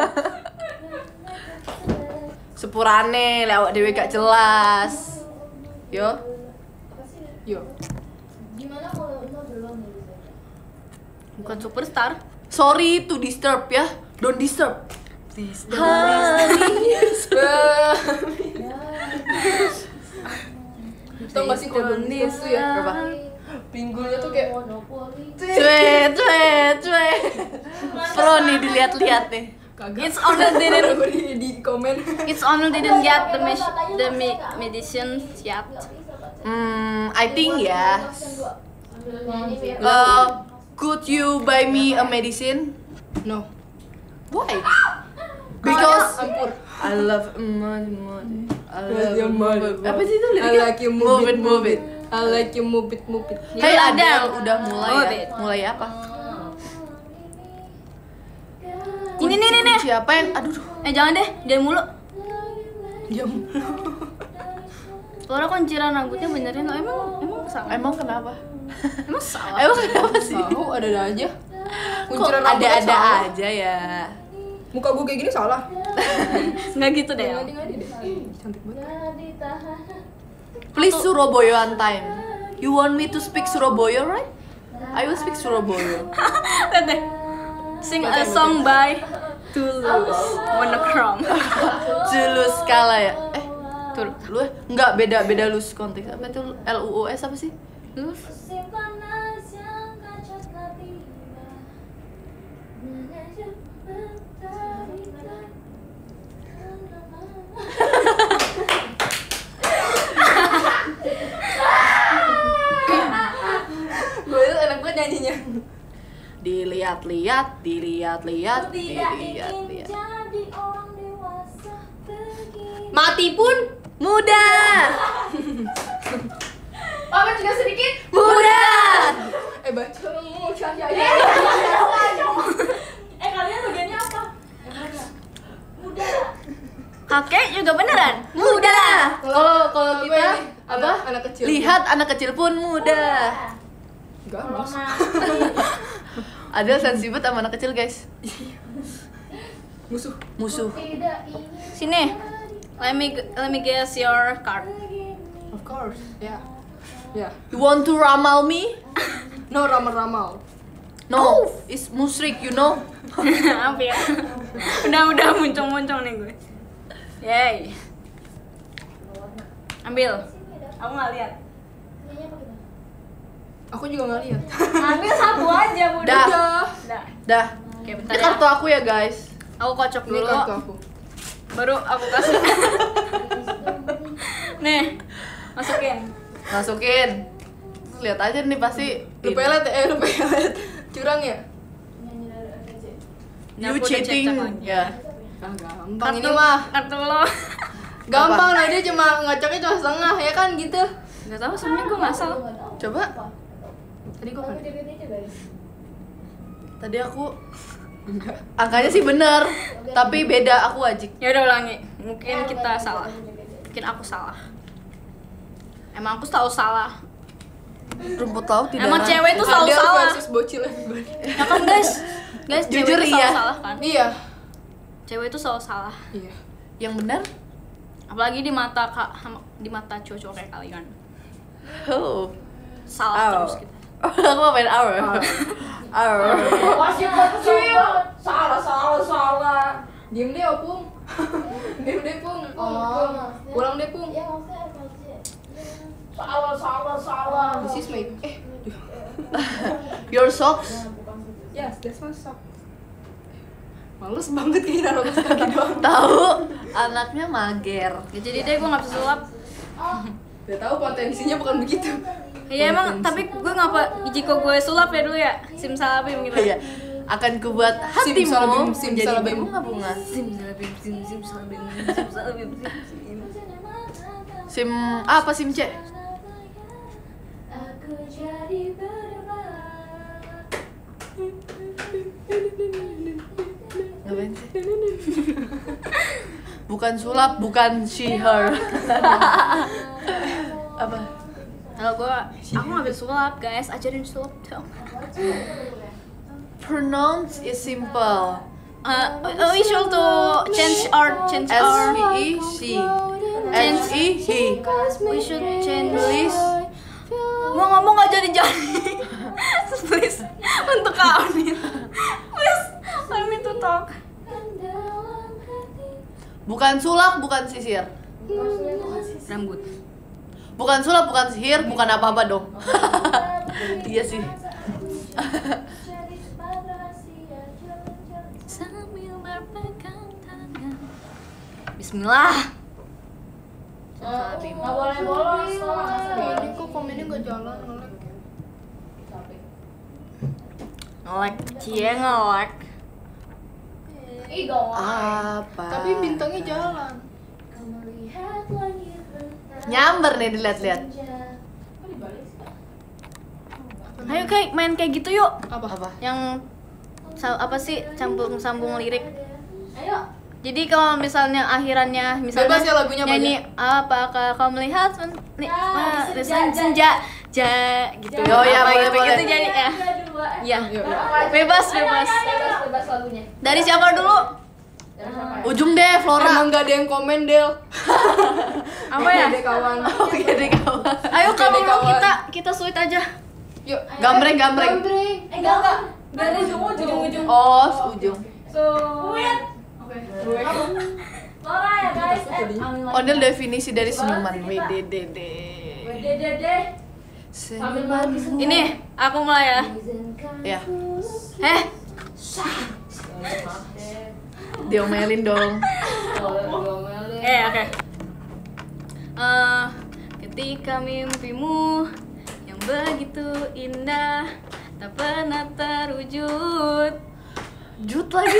Sepurane, lewat dewe gak jelas. Yo, Yo. Gimana kalau Uma belum dari saya? Bukan superstar. sorry to disturb ya, don't disturb. Please. Tau gak sih kebun itu ya? Berapa? Pinggulnya tuh kayak Cuy, cuy, cuy. Pro nih dilihat-lihat nih. kagak. It's only didn't Aku di, di komen. It's only didn't get the mes- the me- medicine yet. Hmm, I think ya. Nyanyi biar Uh, could you buy me a medicine? No. Why? Because Ampur. I love money, money. I Love your money. Apa sih itu I liriknya? like you move it, move it. I like you move it, move it. Hey Iya, Adele, Adele. udah mulai Move ya? it. Mulai apa? Ini nih nih nih. Siapa yang? Aduh, Eh jangan deh, dia mulu. Diam. Suara kunciran rambutnya benerin lo emang emang salah. emang kenapa? Emang salah. Emang kenapa sih? Tahu ada-ada aja. Kok Kunciran rambutnya ada-ada salah. aja ya? Muka gue kayak gini salah. Nggak gitu deh. El. Ngadi-ngadi deh. Ih, cantik banget. Please Surabaya on time. You want me to speak Surabaya, right? I will speak Surabaya. Lihat deh. Sing a Baca, song by Tulus Monochrome. Julus Kala ya? Eh, Tuh. lu enggak beda beda lus konteks apa itu L U O S apa sih? Tulus. Gue itu enak banget nyanyinya. Dilihat-lihat, dilihat-lihat, dilihat-lihat. Mati pun Muda, Papa juga sedikit. muda. eh baca Eh kalian bagiannya apa? Yang mana? Muda. Kakek juga beneran. Muda. Kalau kalau Apa kita ini? apa? Anak- anak kecil. Lihat anak kecil pun muda. Enggak, Kalau Mas. mati. Ada sensi banget sama anak kecil guys. Musuh. Musuh. Tidak ingin. Sini. Let me let me guess your card. Of course. Ya. Ya. You want to ramal me? No ramal-ramal. No, it's musrik, you know. Apa ya? Udah udah muncung-muncung nih gue. Yay. Ambil. Aku nggak lihat. Nyanyi apa kita? Aku juga nggak lihat. Ambil satu aja, Bu. Dah. Dah. Dah. Oke, bentar Ini ya. kartu aku ya guys. Aku kocok Ini dulu. kartu aku. Baru aku kasih. Nih. Masukin. Masukin. Lihat aja nih pasti. Lu pelet eh lu pelet. Curang ya? Nyanyi dari aja. You Aku udah cheating. cek-cek lagi. Ya. Ah, gampang Kartu, ini mah. kartu lo. Gampang lah dia cuma ngocoknya cuma setengah ya kan gitu. Gak tau sebenarnya gue ngasal. Coba. Tadi gua kan. Joget aja guys. Tadi aku angkanya sih bener, tapi beda aku wajib. Ya udah ulangi. Mungkin kita salah. Mungkin aku salah. Emang aku selalu salah. Rumput laut tidak. Emang cewek itu selalu Adele salah. versus bocil. Ya kan guys? Guys, cewek Jujur itu iya. selalu salah kan? Iya. Cewek itu selalu salah. Iya. Yang benar? Apalagi di mata kak, di mata cowok kayak kalian. Oh. Salah Au. terus gitu. Aku mau main hour. Hour. Masih kecil. Salah, salah, salah. Diem deh opung. Diam deh Pung. Pung, Oh, Pung. Pulang deh Pung. Ya maksudnya F L C. Salah, salah, salah. This is my eh Your socks? yes, that's my sock. Males banget kayak naruh atas kaki doang. Tahu anaknya mager. Ya, jadi deh gue nggak bisa sulap. Udah tahu potensinya bukan begitu. Iya emang, tapi gue ngapa jika gue sulap ya dulu ya, simsalabim gitu. Iya. Akan kubuat hatimu Simsalabim, menjadi simsalabim. bunga-bunga. Simsalabim, sim simsalabim, simsalabim, sim sim. Sim apa sim C? Aku jadi berubah. Ngapain sih? Bukan sulap, bukan she her. Apa? Kalau gue, aku nggak bisa sulap guys, ajarin sulap dong. Pronounce is simple. Uh, we should to change our change S our E she. H E he. we should change Please. Gua ngomong gak jadi-jadi. Please untuk Kak Amin. Please let me to talk. Bukan sulap, bukan sisir. Rambut. Bukan sulap, bukan sihir, bukan apa-apa dong. Iya sih. Sambil berpegang tangan. Bismillah. Nggak boleh bolos. Ini kok komennya nggak jalan nge-lag. Ngelek, cie ngelek. Ih, dong. Apa? Tapi bintangnya jalan. Nyamber nih dilihat-lihat. Ayo kayak main kayak gitu yuk. Apa? Apa? Yang sa- apa sih sambung-sambung lirik. Ayo. Jadi kalau misalnya akhirannya misalnya Bebas ya lagunya apa nyanyi apakah kau melihat men- ni- ah, senja, senja ja gitu. Oh, ya, Apa boleh, gitu, boleh. gitu jadi ya. Iya. Yuk, yuk. Bebas, bebas. Bebas, bebas lagunya. Dari siapa dulu? Dari siapa ya? Ujung deh, Flora. Emang nggak ada yang komen Del. Apa ya? Oke deh kawan. Oke deh kawan. Ayo Oke kalau deh, mau kawan. kita kita sweet aja. Yuk. Gambreng, gambreng. Gambreng. Eh, enggak, enggak. Dari ujung, ujung, ujung. Oh, ujung. So, Oke. Laura ya guys. Eh, ambil lagi. Ondel definisi dari senyuman. W D D D. Wede dede. Senyuman. Ini aku mulai ya. Ya, Eh, diomelin dong. eh oke. Eh, ketika mimpimu yang begitu indah tak pernah terwujud. Jut lagi.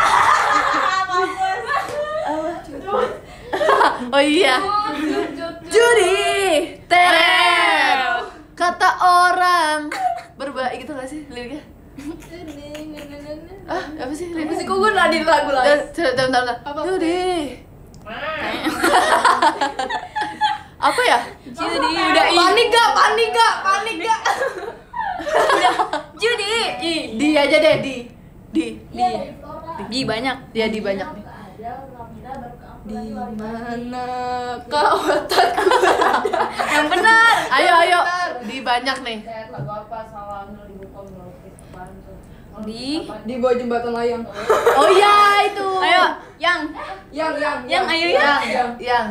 Oh iya. Judi. Terel. Kata orang berbaik gitu gak sih liriknya? Ah, apa sih liriknya? Kok gue nadi lagu lain? Coba, coba, coba. Apa? Judi. Apa ya? Judi udah i. Panik gak? Panik gak? Panik gak? Judi i. Di aja deh, di. Di. Iya, Gi banyak. Dia di banyak nih. Di mana kau otakku? Yang benar. Ayo, ayo. Di banyak nih. lagu apa? Salah nol dibuka melukis apaan tuh? Di. Di bawah jembatan layang. Oh iya, itu. Ayo, yang Yang yang yang ayo Yang, yang. yang, yang.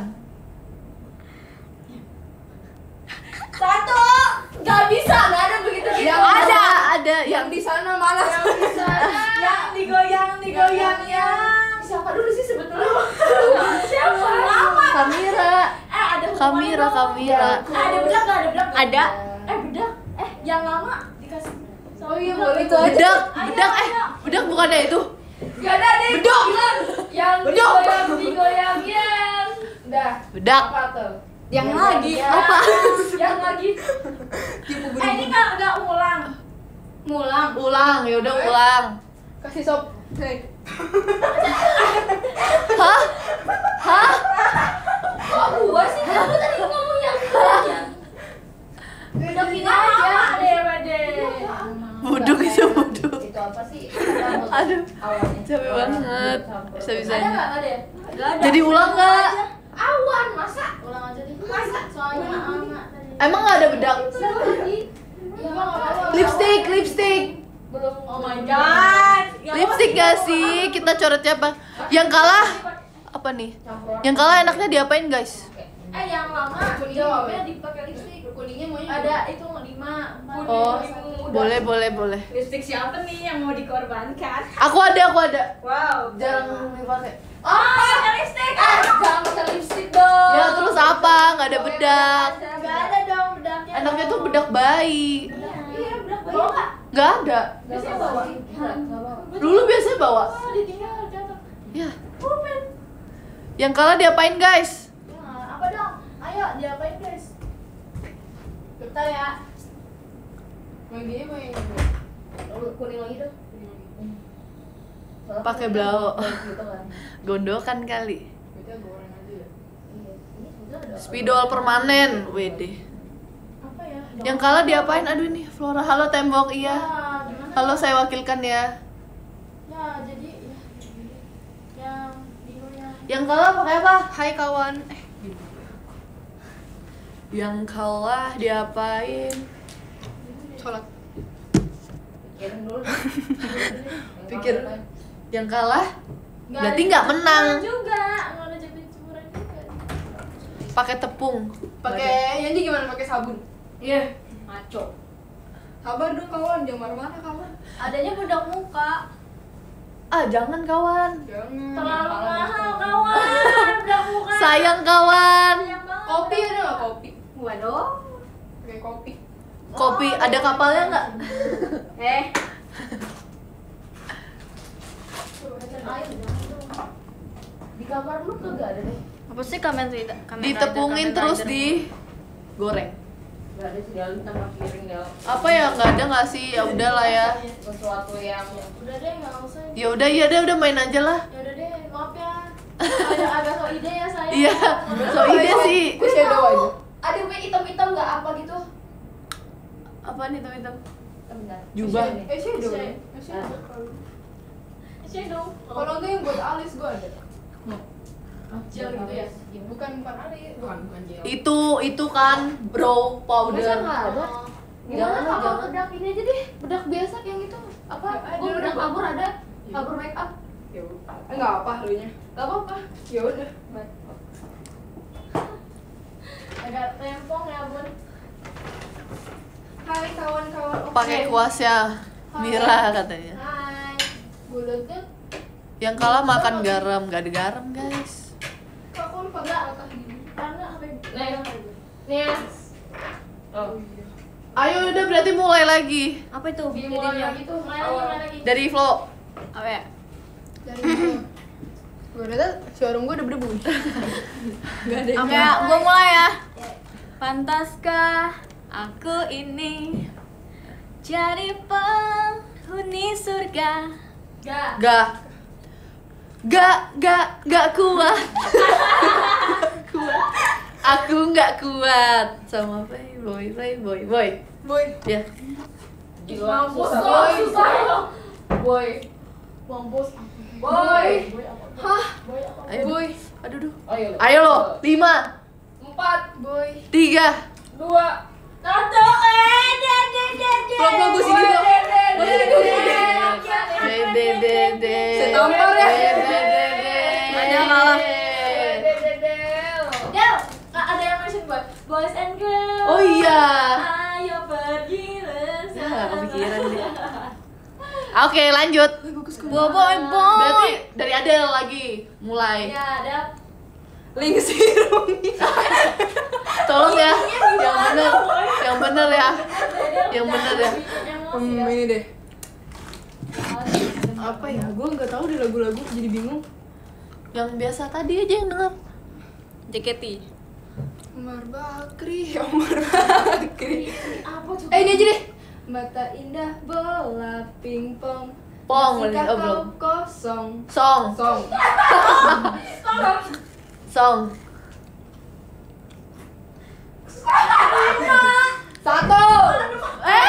Satu. Gak bisa, gak ada begitu gitu. Yang ada, ada. yang Yang di sana mana? Yang digoyang, digoyang yang. Siapa dulu sih sebetulnya? Siapa? Lama. Kamira. Eh, ada Kamira, Kamira. Eh, ada bedak gak? Ada bedak? Ada. Eh, bedak. Eh, yang lama dikasih. Oh iya boleh itu aja. Bedak, bedak, eh, bedak bukannya itu? Gak ada deh. Bedok. Yang Bedok. digoyang, digoyang yang. Udah. Bedak. Apa tuh? Yang lagi. Apa? Yang lagi. Eh, ini nggak nggak ulang. Mulang. Ulang, ya udah ulang. Kasih sop. Hey. Hah? Hah? Kok gua sih? Aku tadi ngomong yang goyang. Bedok ini aja. Deh, deh. Buduk itu buduk. Itu apa sih? Aduh, Awalnya. capek banget. Ada Bisa-bisanya. nggak ada? Nggak ada. Jadi ulang nggak? Awan, masa? Ulang aja deh. Masa? Soalnya ama. Emang nggak ada bedak? Lagi. Ya, nggak apa-apa. Lipstick, lipstick. Belum. Oh my god. Lipstick gak sih? Kita coret siapa? Yang kalah apa nih? Yang kalah enaknya diapain guys? Eh yang lama jawabnya dipakai lipstick. Kuningnya maunya Ada itu lima. Oh, boleh boleh boleh. Lipstick siapa nih yang mau dikorbankan? Aku ada, aku ada. Wow, Jarang dipakai. Oh, pakai lipstick. Ah, jangan pakai lipstick dong. Ya terus apa? Nggak ada bedak. Enggak ada dong bedaknya. Enaknya tuh bedak bayi. Iya, bedak bayi. Bawa enggak? Nggak ada. Biasanya bawa. Enggak bawa. Dulu biasanya bawa. Oh, ditinggal jatuh. Ya. Pulpen. Yang kalah diapain guys? Nah, apa dong? Ayo diapain guys? Kita ya. Main dia main Kuning lagi tuh. Pakai blau. Gitu kan. Gondokan kali. Kita goreng aja ya. Iya. Ini udah ada. Spidol permanen, W D. Apa ya? Yang kalah diapain? Aduh nih, Flora. Halo tembok, iya. Ya, gimana? Halo, saya wakilkan ya. Ya, jadi ya. Yang bingung yang Yang kalah pakai apa? Hai kawan. Eh, Yang kalah diapain? sholat. pikirin dulu. Pikir. Yang kalah Nggak berarti ada nggak menang. jemuran juga, nggak ada jemuran juga. Pakai tepung. Pakai Yanti gimana pakai sabun? Iya, maco. Sabar dong kawan, jangan marah-marah kawan. Adanya bedak muka. Ah, jangan kawan. Jangan. Terlalu mahal kawan. Bedak muka. Sayang kawan. Sayang banget. Kopi ada nggak kopi? Waduh. Pakai kopi. Kopi ada kapalnya nggak? Eh. Air jangan dong. Di kamar lu kagak ada deh. apa sih kamera tidak? Ditepungin terus di goreng. Gak ada sih dalam tambah piring dalam. Apa ya? Nggak ada nggak sih? Ya udahlah ya. Sesuatu yang udah deh nggak usah. Ya udah, ya deh, udah main aja lah. Ya udah deh, maaf ya. Ada agak so ide ya saya. Iya. So ide sih. Gue shadow aja. Ada yang hitam-hitam nggak apa gitu? Apa nih hitam-hitam? Bentar. Jubah. Eh shadow. Shadow. Eh shadow. Shadow. Kalau enggak yang buat alis gue ada. gel gitu ya. Bukan bukan alis, bukan bukan gel. Itu itu kan brow powder. Masa nggak ada? Jangan, Jangan apa jangan. bedak ini aja deh. Bedak biasa yang itu. Apa? Ya, ada, Oh, bedak ada. kabur ada. Iya. Kabur make up. Ya udah. Enggak apa lu nya. Gak apa-apa. Ya udah. Agak rempong ya, Bun. Hai kawan-kawan. Oke. Pakai kuasnya Mira katanya. Hai. Bulutnya Yang kalah makan garam, gak ada garam guys. aku lupa enggak karena apa? Nih. Nih. ya. Oh. Ayo udah berarti mulai lagi. Apa itu? Dimulai Jadinya? lagi tuh, mulai lagi, mulai lagi. Dari Flo. Apa ya? Dari itu. Gue udah showroom gue udah berdebu. Enggak ada. Oke, gue mulai ya. Pantaskah aku ini jadi penghuni surga? Enggak. Gak. Gak, gak, gak kuat. kuat. Aku gak kuat sama playboy, playboy, boy. Boy. Ya. Mampus Susah, lo, boy. susah lo. Boy. Mampus. Boy. Hah? Boy apa? Ayo. Boy. Aduh, aduh. Ayo. Ayo lo. Lima, Empat. Boy. tiga. Dua. Satu. Eh, de de de de. Vlog vlog gue sini dong. Gue sini gue sini. De de de de. Saya tampar ya. De de de de. Banyak kalah. De de de. Del, Kak, ada yang mention buat boys and girls. Oh iya. Ayo pergi bersama. Ya, gak kepikiran dia. Oke, lanjut. Boy boy boy. Berarti dari Adele lagi. Mulai. Ya, Del. Link serum. Tolong ya. Yang bener. Yang bener ya. Yang bener ya. Hmm, ini deh. Apa ya? Gue nggak tahu deh lagu-lagu jadi bingung. Yang biasa tadi aja yang denger. J K T. Omar Bakri, Omar Bakri. Apa tuh? Eh ini aja deh. Mata indah bola pingpong. Pong, Masihkah oh, belum. kau kosong. Song. Song. Song. Satu. Eh.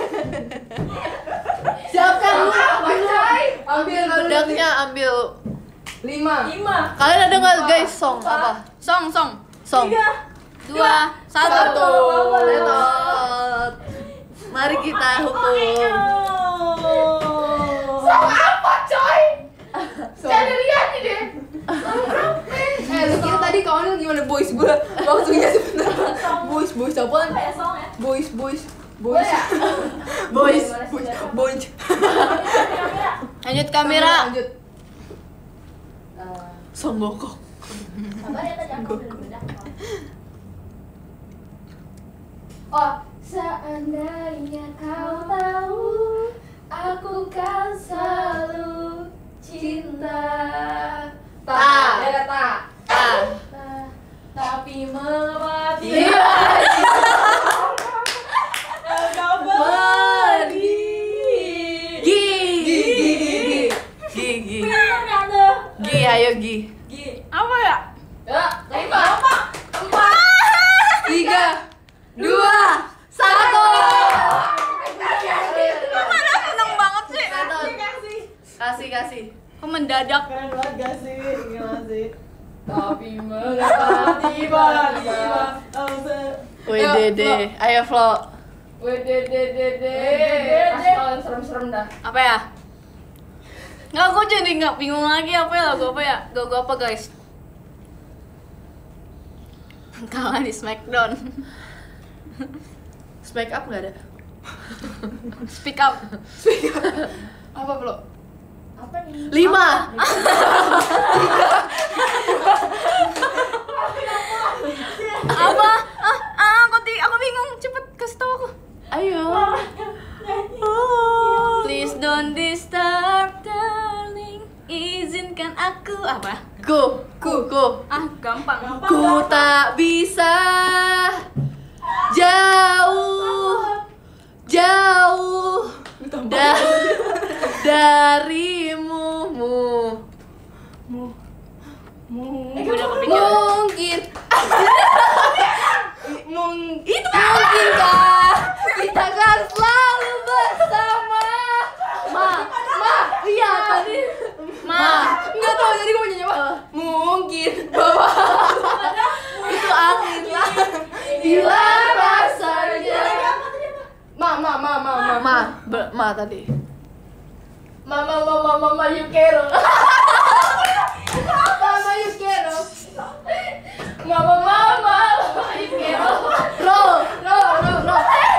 Siapkan dulu. Ambil Bedaknya ambil. lima. Lima. Kalian ada nggak guys song apa? Song song. Song. Dua, satu. Satu. Tetot. Mari kita hukum. Sama apa, coy? Song. Jadi lihat ini deh. Sama berapa? mana boys gue waktunya sebentar. Boys boys apaan? Apa ya song ya? Boys boys boys Boys. boys boys. Lanjut kamera. Lanjut. Eh, Song bokok. Sabar ya tadi aku udah bedak. Oh, seandainya kau tahu, aku kan selalu cinta. Ta. Ya ta. Ah. Ta. Tapi mengapa Iya. Pergi. Gi. Gi. Gi. Gi. Gi. Gi. Ayo Gi. Apa ya? Ya, lima, apa? Empat. Tiga. Dua. Satu. Mana seneng banget sih. Kasih kasih. Kok mendadak? Tapi mengapa tiba-tiba W D D. Ayo Flo. Wedededede. Kasih kalian serem-serem dah. Apa ya? Nggak, gue jadi nggak bingung lagi apa ya lagu apa ya? Lagu apa guys? Kalah di Smackdown. Speak up nggak ada? Speak up. Apa Flo? Apa nih? Lima. Apa? Ah, ah, aku ti, aku bingung. Cepet kasih tau aku. Ayo. Please don't disturb, darling. Izinkan aku apa? Ku. Ku. Ku. Ah, gampang. Ku tak bisa jauh jauh da darimu mu Gue udah kepikiran. mungkin mung itu mungkinkah kita akan selalu bersama ma ma iya tadi Ma. Enggak tahu jadi gue mau nyanyi apa? Mungkin bawa itu angin lah bila rasanya ma ma ma ma ma ma ber- ma tadi Mama, mama, mama, you care. Mama you care. Mama, mama, you care. ro ro ro ro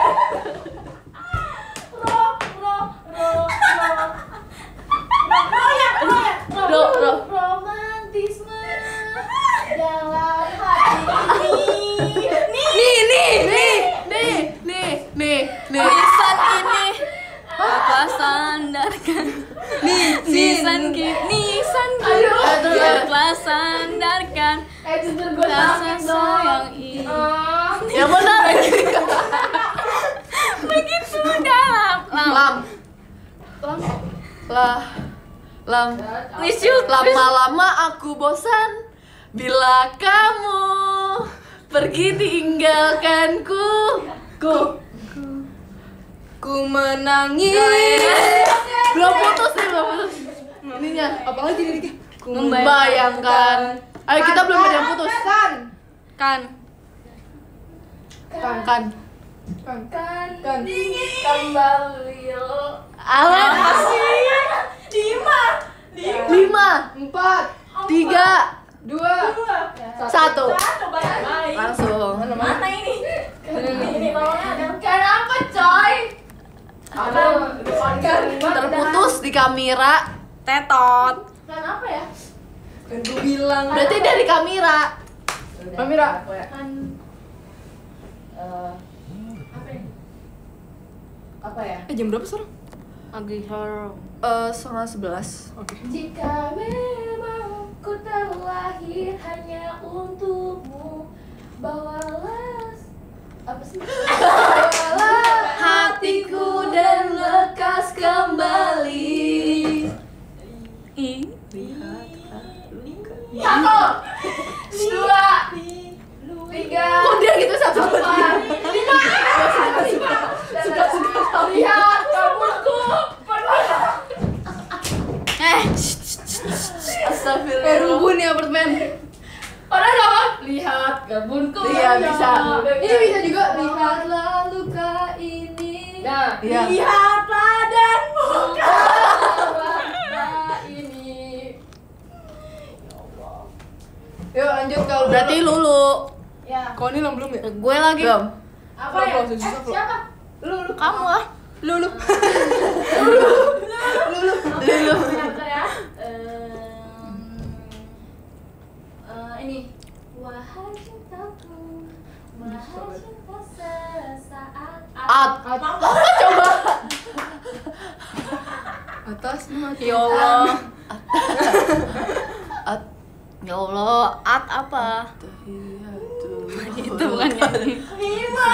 Ro, ro, ro, ro. ro ro Romantisme dalam hati ini. nih nih nih nih nih nih nih Nisan ini apa sandarkan? Nisan ki, Nisan ki. Aduh. Telah sandarkan Eh, jujur gue rasa sakit sayang dong. ini. Ah. yang benar Begitu dalam. lam lah lam Please you. lama-lama aku bosan bila kamu pergi tinggalkanku ku Ku menangis. belum putus nih belum putus ininya Apalagi liriknya? Ku membayangkan ayo kita belum ada yang putus Kan. Kan. kan kan Kan. Kan Kan. dingin kembali lo. alam Lima. lima Empat. tiga Dua. satu Satu, baik. langsung Mana ini? Ini bawahnya ada. Kenapa coy? Apa? Kan terputus di kamera Tetot. Kan apa ya? Kan gue bilang. berarti dari kamera Kamera. Kan eh apa ya? Apa ya? Eh jam berapa sekarang? Lagi horror. eh setengah sebelas Jika memang ku terlahir hanya untukmu, bawalah apa sih? Bawalah hatiku dan lekas kembali Ih. Satu, dua, tiga, kok dia gitu satu empat, lima. Suka suka lihat kaburku penuh. Eh. Eh astagfirullah rubuh nih apartemen. Padahal apa? Lihat kabunku. Iya, bisa. Ini bisa juga. Lihatlah luka ini. Nah, Iya. lihatlah dan buka ini. Yuk lanjut kalau Kalau Berarti Lulu. Ya. Kau ini belum ya? Gue lagi. Belum. Apa Flo, ya? Flo, susah, Eh, Flo. siapa? Lu lu Kamu ah. lu lu. Lulu. Bentar ya. Ehm, eh, ini. Wahai cintaku, wahai cinta sesaat. At. Mampu. Coba. Atas mata. Ya Allah. At. Ya Allah, at apa? Itu bukan nyanyi. Lima.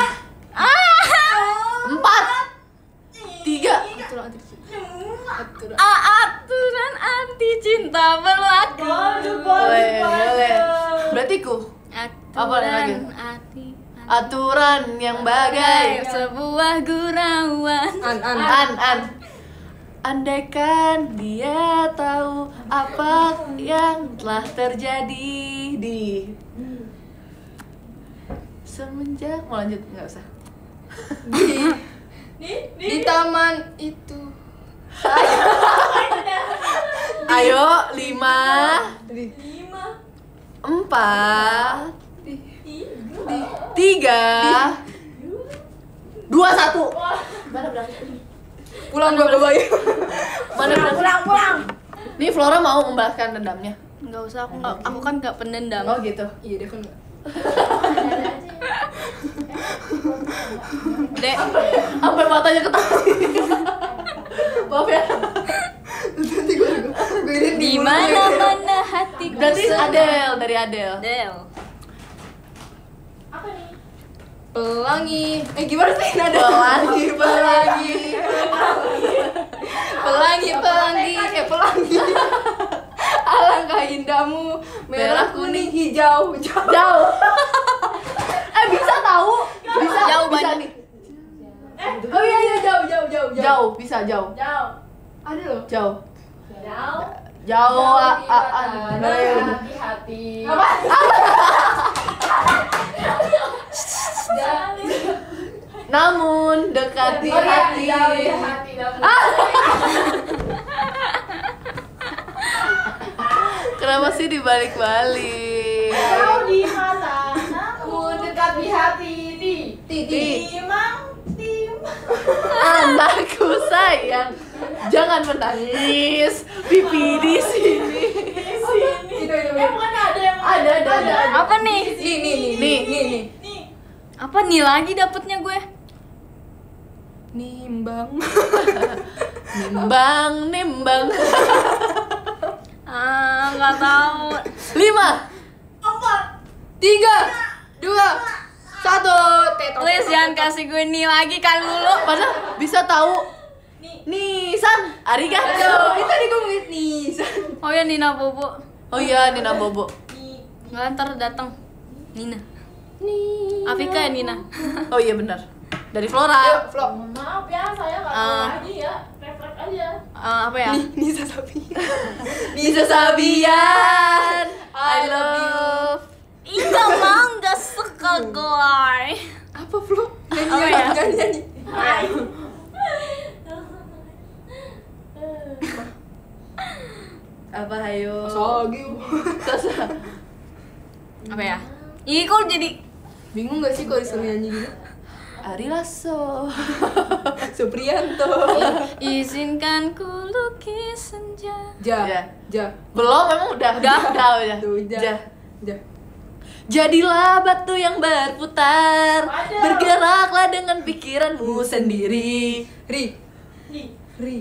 Empat. Tiga. Aturan anti cinta. Aturan. A- aturan anti cinta berlaku. Boleh, boleh. Berarti ku. Apa lagi? Aturan anti Aturan yang bagai. sebuah gurauan. An an. An, an. Andaikan dia tahu apa yang telah terjadi di semenjak mau lanjut nggak usah. Di Nih, di taman itu. Ayo lima, Di lima. empat, di tiga, dua satu. Mana berangkat? pulang gua gua bayi. Mana Pulang, pulang, pulang. Nih Flora mau membalaskan dendamnya. Enggak usah, aku enggak aku kan enggak pendendam. Oh gitu. Iya dia kan. Dek, Sampai matanya ketawa. Maaf ya. Nanti gua gua gua ini di mana-mana hatiku. Berarti Adele dari Adele. Del. Apa nih? Pelangi. Eh gimana sih nada? Pelangi, pelangi. Pelangi, pelangi, eh pelangi. Alangkah indahmu, merah, kuning, hijau, hijau. Jauh. Eh bisa tahu? Bisa. Jauh bisa banget. nih. Oh iya iya jauh jauh jauh Jauh, bisa jauh. Jauh. Ada loh. Jauh. Jauh. Jauh. a- a- a- Hati-hati. Apa? Namun dekat di Oh iya, hati. jauh di hati. namun- Kenapa sih dibalik-balik? Jauh di mata, namun dekat di hati. Di. Di. Timang, timang. Anakku sayang, jangan menangis. Pipi di sini. Di sini. Itu, itu, Eh bukan ada yang Ada, ada, ada. Apa nih? Nih nih nih Nih. nih nih. Nih. Apa nih lagi dapetnya gue? Nimbang. Nimbang, nimbang. Ah, enggak tahu. Lima. Empat. Tiga, dua, satu. Tetot. Please jangan kasih gue nih lagi kan dulu. Padahal bisa tahu. Nih. Nisan, arigato. Aduh, itu tadi gue ngeliat nih. Oh ya Nina Bobo. Oh iya, Nina Bobo. Nih. Enggak ntar datang. Nina. Nih. Afika ya Nina. Oh iya benar. Dari Ayo, Flora. vlog. Mohon maaf ya, saya nggak tahu Ah. lagi ya. Refleks aja. Eh, apa ya? Nih, Nisa Sapi. Nisa Sabian. I love. Ika mau nggak suka gue. Apa vlog? Nyanyi, Apa ya? nyanyi, nyanyi. Hai. Apa hayo? Sogi. Apa ya? Ih kok jadi Bingung gak sih kalau disuruh nyanyi gitu? Ari Lasso. Supriyanto. izinkan ku lukis senja. Ja, Ja. ja. Belum, emang udah. Udah. Udah, udah. Tuh, ja. Ja. Ja. Jadilah batu yang berputar, Waduh. bergeraklah dengan pikiranmu sendiri. Ri, Nih. ri.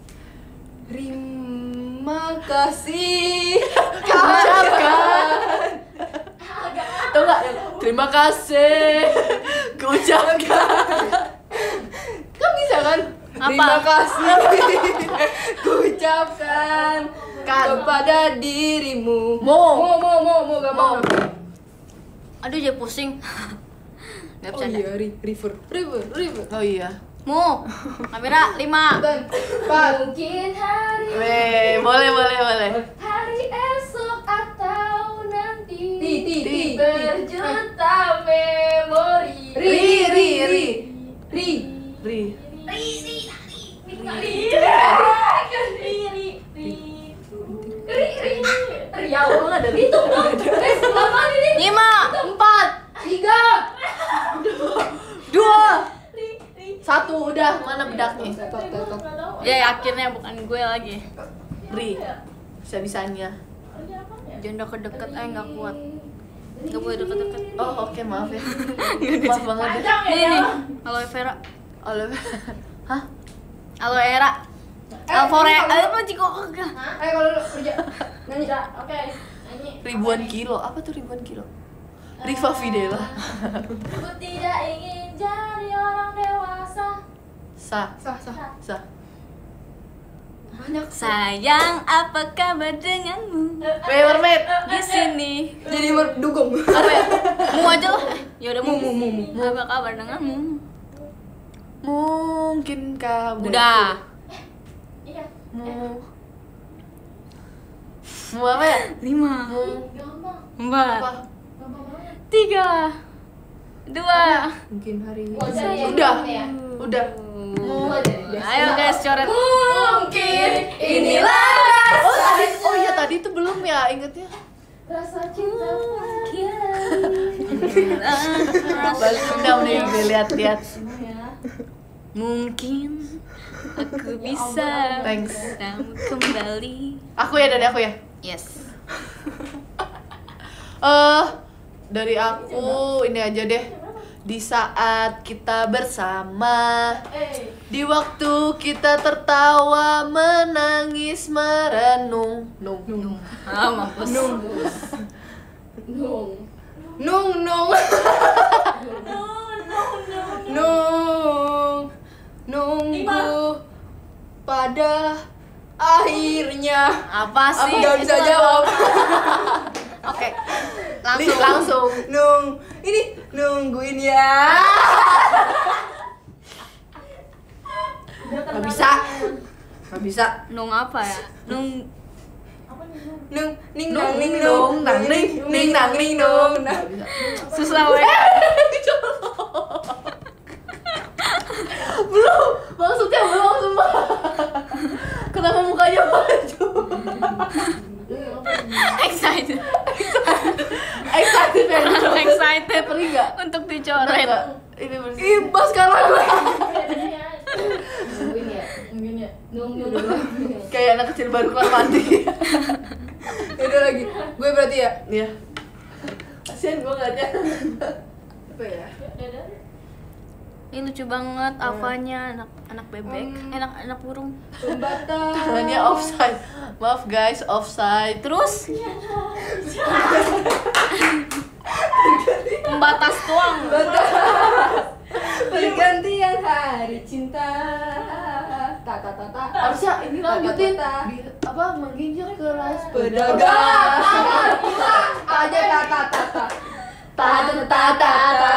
Terima kasih. Ucapkan. Tahu nggak? Terima kasih. Kuucapkan. Kan bisa kan? Apa? Terima kasih. Kuucapkan Kan. kepada dirimu. Mo. Mo, mo, mo, mo, gampang. Aduh dia pusing. Gak Oh bisa. iya, ri, river, river, river. Oh iya. Mu. Kamera lima. Dan, empat. Mungkin hari Weh, boleh boleh boleh. hari esok atau nanti Ti, ti, ti. berjuta memori. Ri, ri, ri. Ri. Ri. Ri, ri, ri, ri, ri, ri, ri, ri, ri, Riau. Emang ada Itu dong. Eh, sebelah mana ini? Nih Ya akhirnya bukan gue lagi. Ri, bisa-bisanya. Jangan deket-deket, eh nggak kuat. Nggak boleh deket-deket. Oh oke, maaf ya. Maaf banget deh. Ini nih, aloe vera. Aloe hah? Aloe vera. Alfore, apa ciko? Ayo kalau lu kerja nyanyi. Oke, nyanyi. Ribuan kilo, apa tuh ribuan kilo? Riva Videla. Ku tidak ingin jadi orang dewasa. Sah, Sah sah. sah. Banyak. Sayang, apa kabar denganmu? Weh, mermaid. Di sini. Jadi berdugong. Apa ya? Mu aja lah. Ya udah mu Mu, mu, mu, mu. Apa kabar denganmu? Mungkinkah Udah. Iya. Mu Mu apa ya? Lima, Mu Gampang. empat, apa? Gampang banget. tiga, dua. Mungkin hari ini. Mau jadi yang Udah. gampang ya? Udah. Mau jadi. Ayo guys, coret. Mungkin inilah Oh, tadi, oh iya tadi itu belum ya, ingetnya. rasa cinta. Balik dendam nih, gue lihat-lihat. Mungkin aku bisa Thanks. bersama kembali. Aku ya, dari aku ya. Yes. Eh, dari aku ini aja deh. Di saat kita bersama, Eh, di waktu kita tertawa, menangis, merenung, nung, nung. Ah, mampus. Nung. nung. Nung nung. Nung. Nunggu pada akhirnya. Apa Aku sih? gak bisa jawab. Oke, Langsung. langsung. Nung. Ini nungguin ya. Gak bisa, gak bisa. Nung apa ya? Nung Nung ning Nung, nang ning nung, nung nang, ning, ning, nang, ning, nung. Nah. Gak bisa. susah weh. Belum, maksudnya belum semua. Kenapa mukanya maju? Excited. Excited pengen coba. Excited Perih gak? untuk dicoret. Ini bersih. Iba sekarang gue. Nungguin ya, nungguin ya. Nungguin. Kayak anak kecil baru keluar mandi. Udah lagi. Gue berarti ya. Iya. Kasian gue ngeliatnya. Apa ya? Ini lucu banget apanya anak anak bebek, Hmm. enak anak burung. Pembatas. Tangannya offside. Maaf guys, offside. Terus pembatas doang. Pergantian hari cinta. Ta ta ta ta. Harusnya ini lanjutin. Ta, ta, ta. Bi- apa menginjak keras Pedagang. Aja ta ta ta ta. Ta ta ta ta ta.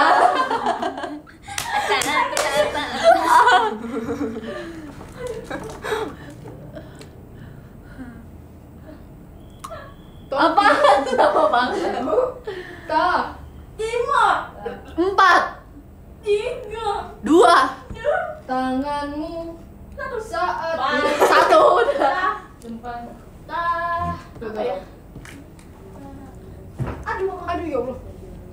Apa? Apa banget? Ta. Lima. Empat, Tiga. dua, Tanganmu saat satu. Udah. Empat. Tah. Apa ya? Aduh, aduh ya Allah.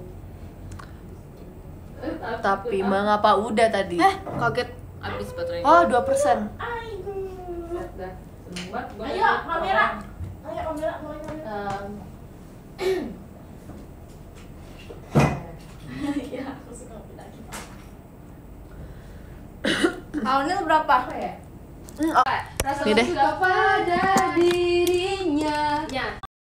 Tapi mengapa udah tadi? Eh, kaget habis baterai. Oh, dua persen. Ayo kamera. Ayo kamera, mulai kamera. Iya, aku suka pindah kita. Awalnya berapa? Apa ya? Hmm, oh. Rasa Ini deh. suka pada dirinya. Ya.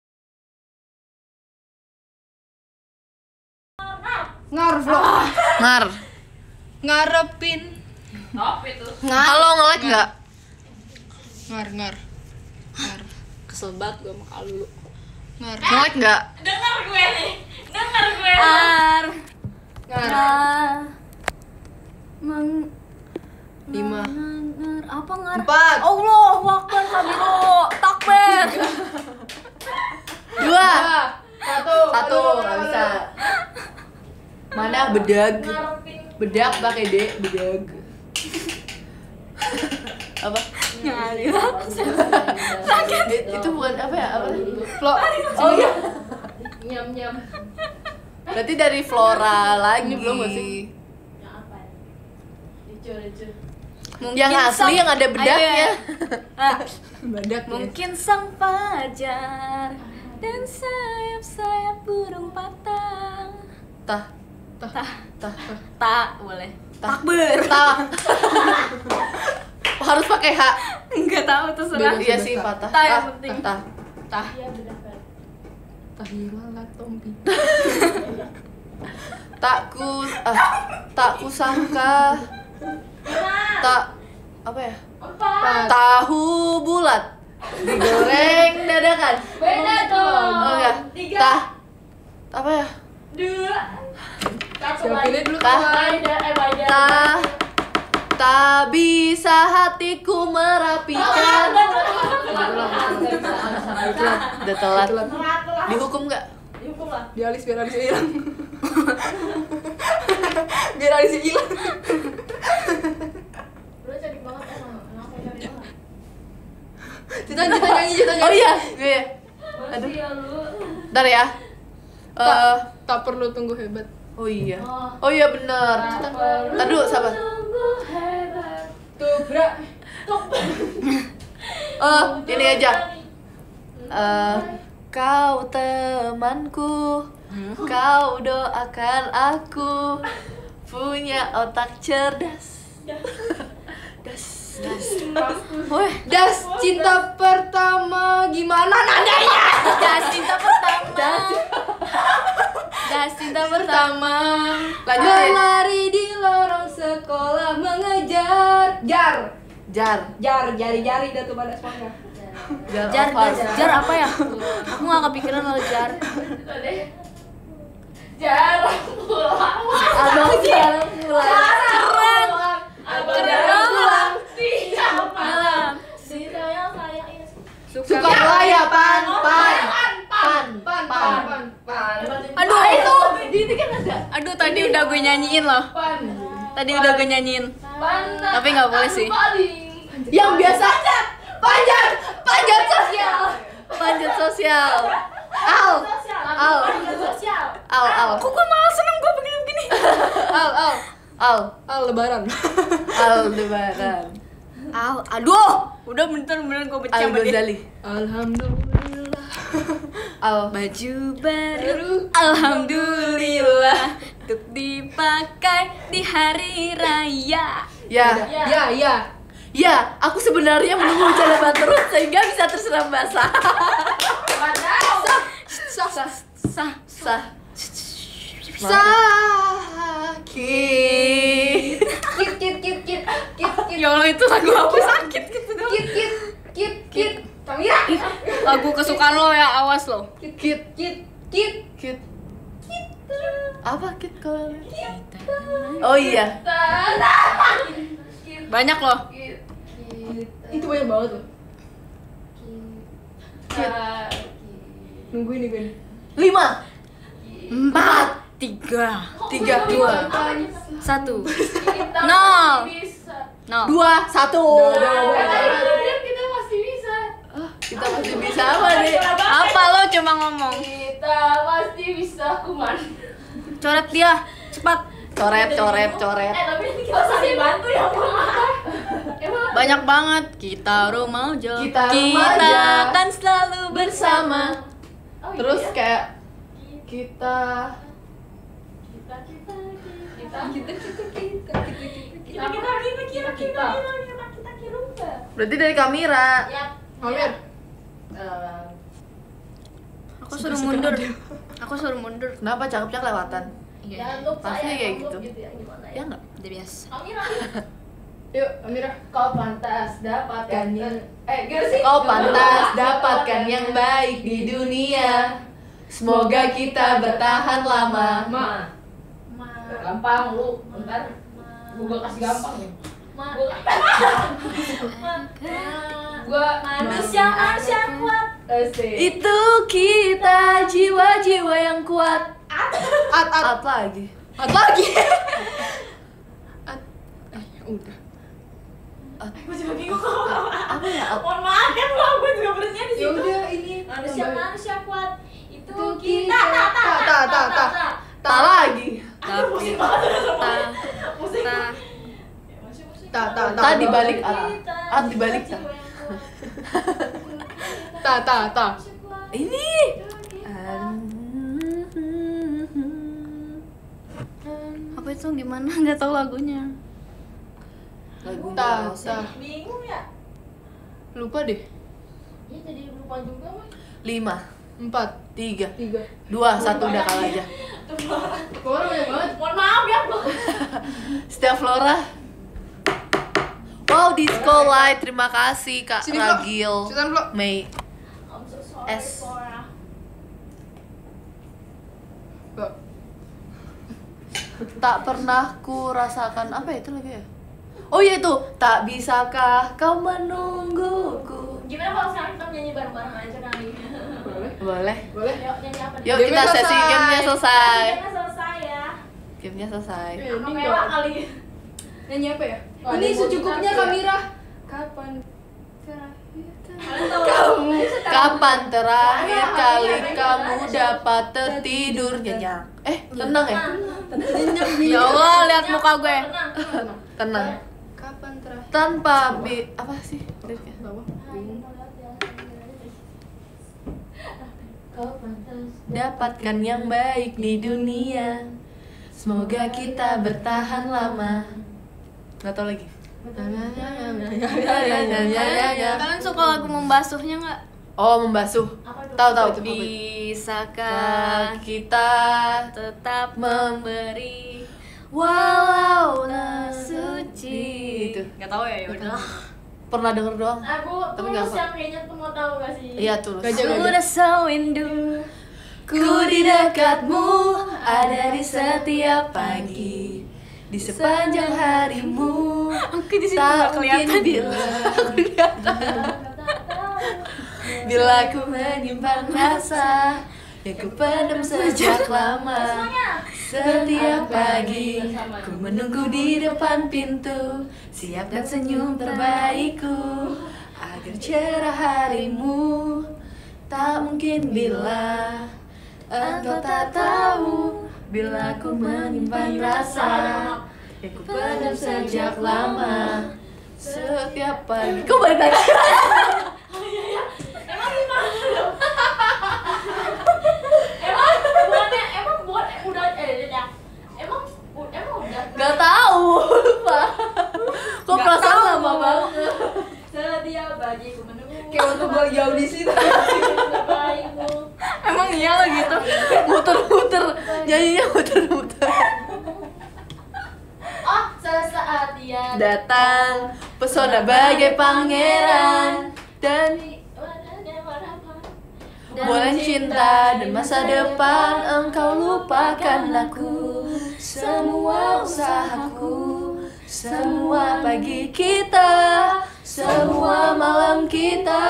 Ngarep loh. Ngar. Ngarepin. Halo, nge-like nggak? Ngar ngar. Ngar. Kesel banget gue sama Kak Lulu. Ngar. Nge-like nggak? Dengar gue nih. Dengar gue. Ar. Ngar. Nah. Meng Lima. ngar, ngar. Apa ngar? Empat. Allahu Akbar kabiru. Takbir. Dua. Satu. Satu, nggak bisa. Mana bedag? Ngarepin. Bedag pakai D, bedag. Apa? Nyari It- itu bukan apa ya? Apa? Flo. Oh iya. Nyam nyam. Berarti dari Flora lagi. Ini belum nggak sih? Yang apa? Lucu lucu. Mungkin yang asli sang- yang ada bedaknya. Ayo, ya. Ah, Badak. mungkin sang fajar dan sayap-sayap burung patah. Tah, Tah. Tah, tah, tak boleh. tah. Takbir. Tah. Harus pakai H. Enggak tahu terserah. Bebas. Iya sih, patah. Tah yang penting. Tah. Tah. Iya benar kan. Tahila Tompi. Tak ku ah, tak ku sangka. Tak apa ya? Empat. Tahu bulat digoreng dadakan. Beda dong. Oh ya. Tiga. Tah. Apa ya? Dua. Satu Siapa lagi. pilih dulu? Tah. Maida, eh Maida. Tak tak bisa hatiku merapikan. Udah telat. Telat. Dihukum nggak? Dihukum lah. Di alis biar alisnya hilang. Biar alisnya hilang. Lu cantik banget emang. Emang saya cantik banget. Cita cita nyanyi cita nyanyi. Oh iya, gue. Masih ya lu. Ntar ya. Tak, Eh, tak perlu tunggu hebat. oh iya. Oh. Oh iya bener. Tak perlu Ntar dulu, sabar. sungguh hebat. Tuh, Bra. Oh, ini aja. Eh, kau temanku, kau doakan aku punya otak cerdas. Das, das. Weh, Das cinta pertama gimana nadanya? Das cinta pertama. das. Das cinta pertama. Lanjut ya. Berlari di lorong sekolah mengejar jar Jar. jar jari-jari dah tuh pada semuanya. Jar, Jar, apa? jar, jar apa ya? Aku nggak kepikiran kalau jar. Jarang pulang. Abang jarang pulang. Keren. Abang Keren jarang banget. pulang. Siap Malam. Si sayang sayang ini. Suka kelayapan, pan, pan, Pan, pan. pan, pan, pan. Aduh. Ah, itu di itu kan ada. Aduh, tadi udah gue nyanyiin loh. Pan. Tadi udah gue nyanyiin. Pantat. Tapi nggak boleh sih. Paling. Yang biasa panjat, panjat sosial, panjat sosial. Al, Sosial. Al. Panjat sosial. al, al, Kok gue malah seneng gue begini-begini. Al, al, al, al lebaran. Aldebaran, Al, aduh, udah bener-bener gue benci Al sama dia. Ghazali, Alhamdulillah. Al, Baju baru, alhamdulillah, untuk dipakai di hari raya. ya, Ya. Ya, ya. ya. Aku sebenarnya menunggu hujan lebat terus sehingga bisa terserang basah. Padahal. Sah, sah, Sah, Sah, sakit. sakit. Kit, kit, kit, kit, kit, kit, ya Allah itu lagu apa sakit gitu dong. kit, kit, kit, kit. Kamira. Lagu kesukaan lo ya, awas lo. Kit, kit, kit, kit. Kit. Apa kit kalau? Oh iya. Banyak loh. Itu banyak banget loh. Kita. Nungguin nih gue. Lima, Empat, tiga, tiga, dua, satu, Kita Nol. masih bisa. nol. dua, satu. Katanya kita masih bisa. Ah, kita masih bisa apa deh? Apa lo cuma ngomong? Kita pasti bisa kuman. Coret dia, cepat. Coret, coret, coret. Eh tapi ini kita saling bantu ya Pak. Emang Banyak banget. Kita remaja. Kita remaja. akan selalu bersama. oh, Terus iya. kayak kita kita kita kita Kita, kita, kita, kita, kita kita kita kita kita kita kita kita berarti dari kamera. ya Amir. Eh, Aku suruh mundur. Aku suruh mundur. Kenapa cakepnya kelewatan? jangan lupa Pasti ya kayak kalau gitu. ya gimana Ya ya enggak? Udah biasa. Amira Yuk, Amira. kau pantas dapatkan yang eh gimana sih Kau pantas dapatkan yang baik di dunia. Semoga kita bertahan lama. Ma. Ma Gampang lu. Bentar. gua kasih gampang nih. Ma gua manusia manusia kuat Itu kita jiwa-jiwa yang kuat. At, at. At lagi. At lagi. At. Eh, ya udah. gua juga bingung Apa ya? At. mohon maaf kan gua gua juga berhenti di Ya situ udah ini. manusia manusia kuat itu Itu kita kita. ta ta Ta, ta, ta, ta. Tak lagi. Aduh, pusing banget udah semua Ta, pusing ta. pusing Ta ta ta. Ta dibalik A. A dibalik ta. Ta ta ta. Ini. Apa itu gimana? Nggak tahu lagunya. Lagunya Ta Rosa. ta. Bingung ya? Lupa deh. Iya tadi lupa juga mah. Lima, Empat, tiga, tiga. dua, satu udah kalah aja. Keluar banyak banget. Mohon maaf ya, Bu. Setiap Flora. Wow, Disco Light, terima kasih Kak Sini, Flo. Ragil, Cepetan, Flo. Mei. I'm so sorry, S. Flora. Kok. Tak pernah ku rasakan apa ya itu lagi ya? Oh iya itu, tak bisakah kau menungguku? Gimana kalau sekarang kita nyanyi bareng-bareng aja kali? Boleh. Boleh. Boleh. Yuk nyanyi apa nih? Yuk Gamenya kita sesi selesai. gamenya selesai. Gamenya selesai ya. Gamenya selesai. Eh, Apa ini mewah enggak. kali? Nyanyi apa ya? Oh, Ini ada secukupnya motivasi ya? Kamira. Kapan? Kalian tahu Kamu kapan terakhir Ada, kali ada, ada, kamu ada. dapat tertidur nyenyak? Eh, tenang ya? Ya Allah, lihat muka gue. Tenang, tenang. Tenang. Kapan terakhir? Tanpa bi apa sih liriknya? Apa? Kau pantas Dapatkan yang baik di dunia. Semoga kita bertahan lama. Gak tau lagi. Kalian suka lagu membasuhnya nggak? Oh, membasuh. Apa tuh? Tahu tahu itu. Bisakah Kita tetap Mem- memberi walau suci? Itu. Nggak tahu ya, ya udah. Pernah denger doang. Aku Tapi nggak tulus apa. yang kayaknya tuh mau tahu gak sih? Iya tulus. Gajah, gajah. Sudah so rindu. Ku di dekatmu, ada di setiap pagi, di sepanjang harimu. Oke, di situ nggak kelihatan. bila bila ku menyimpan rasa yang ku pendam sejak lama. Setiap pagi ku menunggu di depan pintu, siapkan senyum terbaikku agar cerah harimu. Tak mungkin bila engkau tak tahu, bila ku menyimpan rasa yang ku pendam sejak lama. Setiap pagi. Kok balik lagi? Emang gimana dong? Emang bukannya emang buat udah eh ya. Emang u- emang udah. Gak tahu, lupa. Kok Nggak perasaan tahu. lama banget. Setiap pagi ku menunggu. Kayak waktu gua lagi audisi tuh. Terbaikmu. Emang iya lo gitu? Muter-muter, nyanyinya muter-muter. Oh, sesaat dia Datang, pesona bagai pangeran. Dan boleh cinta dan masa depan engkau lupakan aku. Semua usahaku, semua pagi kita, semua malam kita.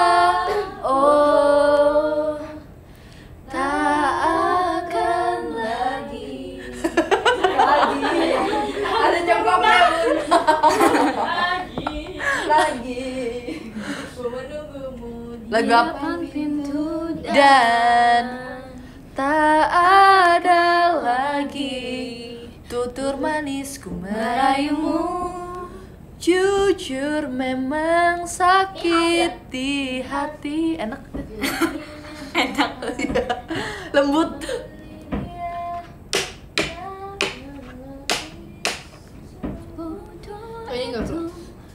Oh, tak akan lagi. Lagi. Ada jawabnya. lagi. Lagi. Ku menunggumu. di Lagu apa? depan pintu Dan tak ada lagi tutur manisku merayumu. Jujur memang sakit di hati. Enak. Enak. Lembut. Kayaknya enggak tuh.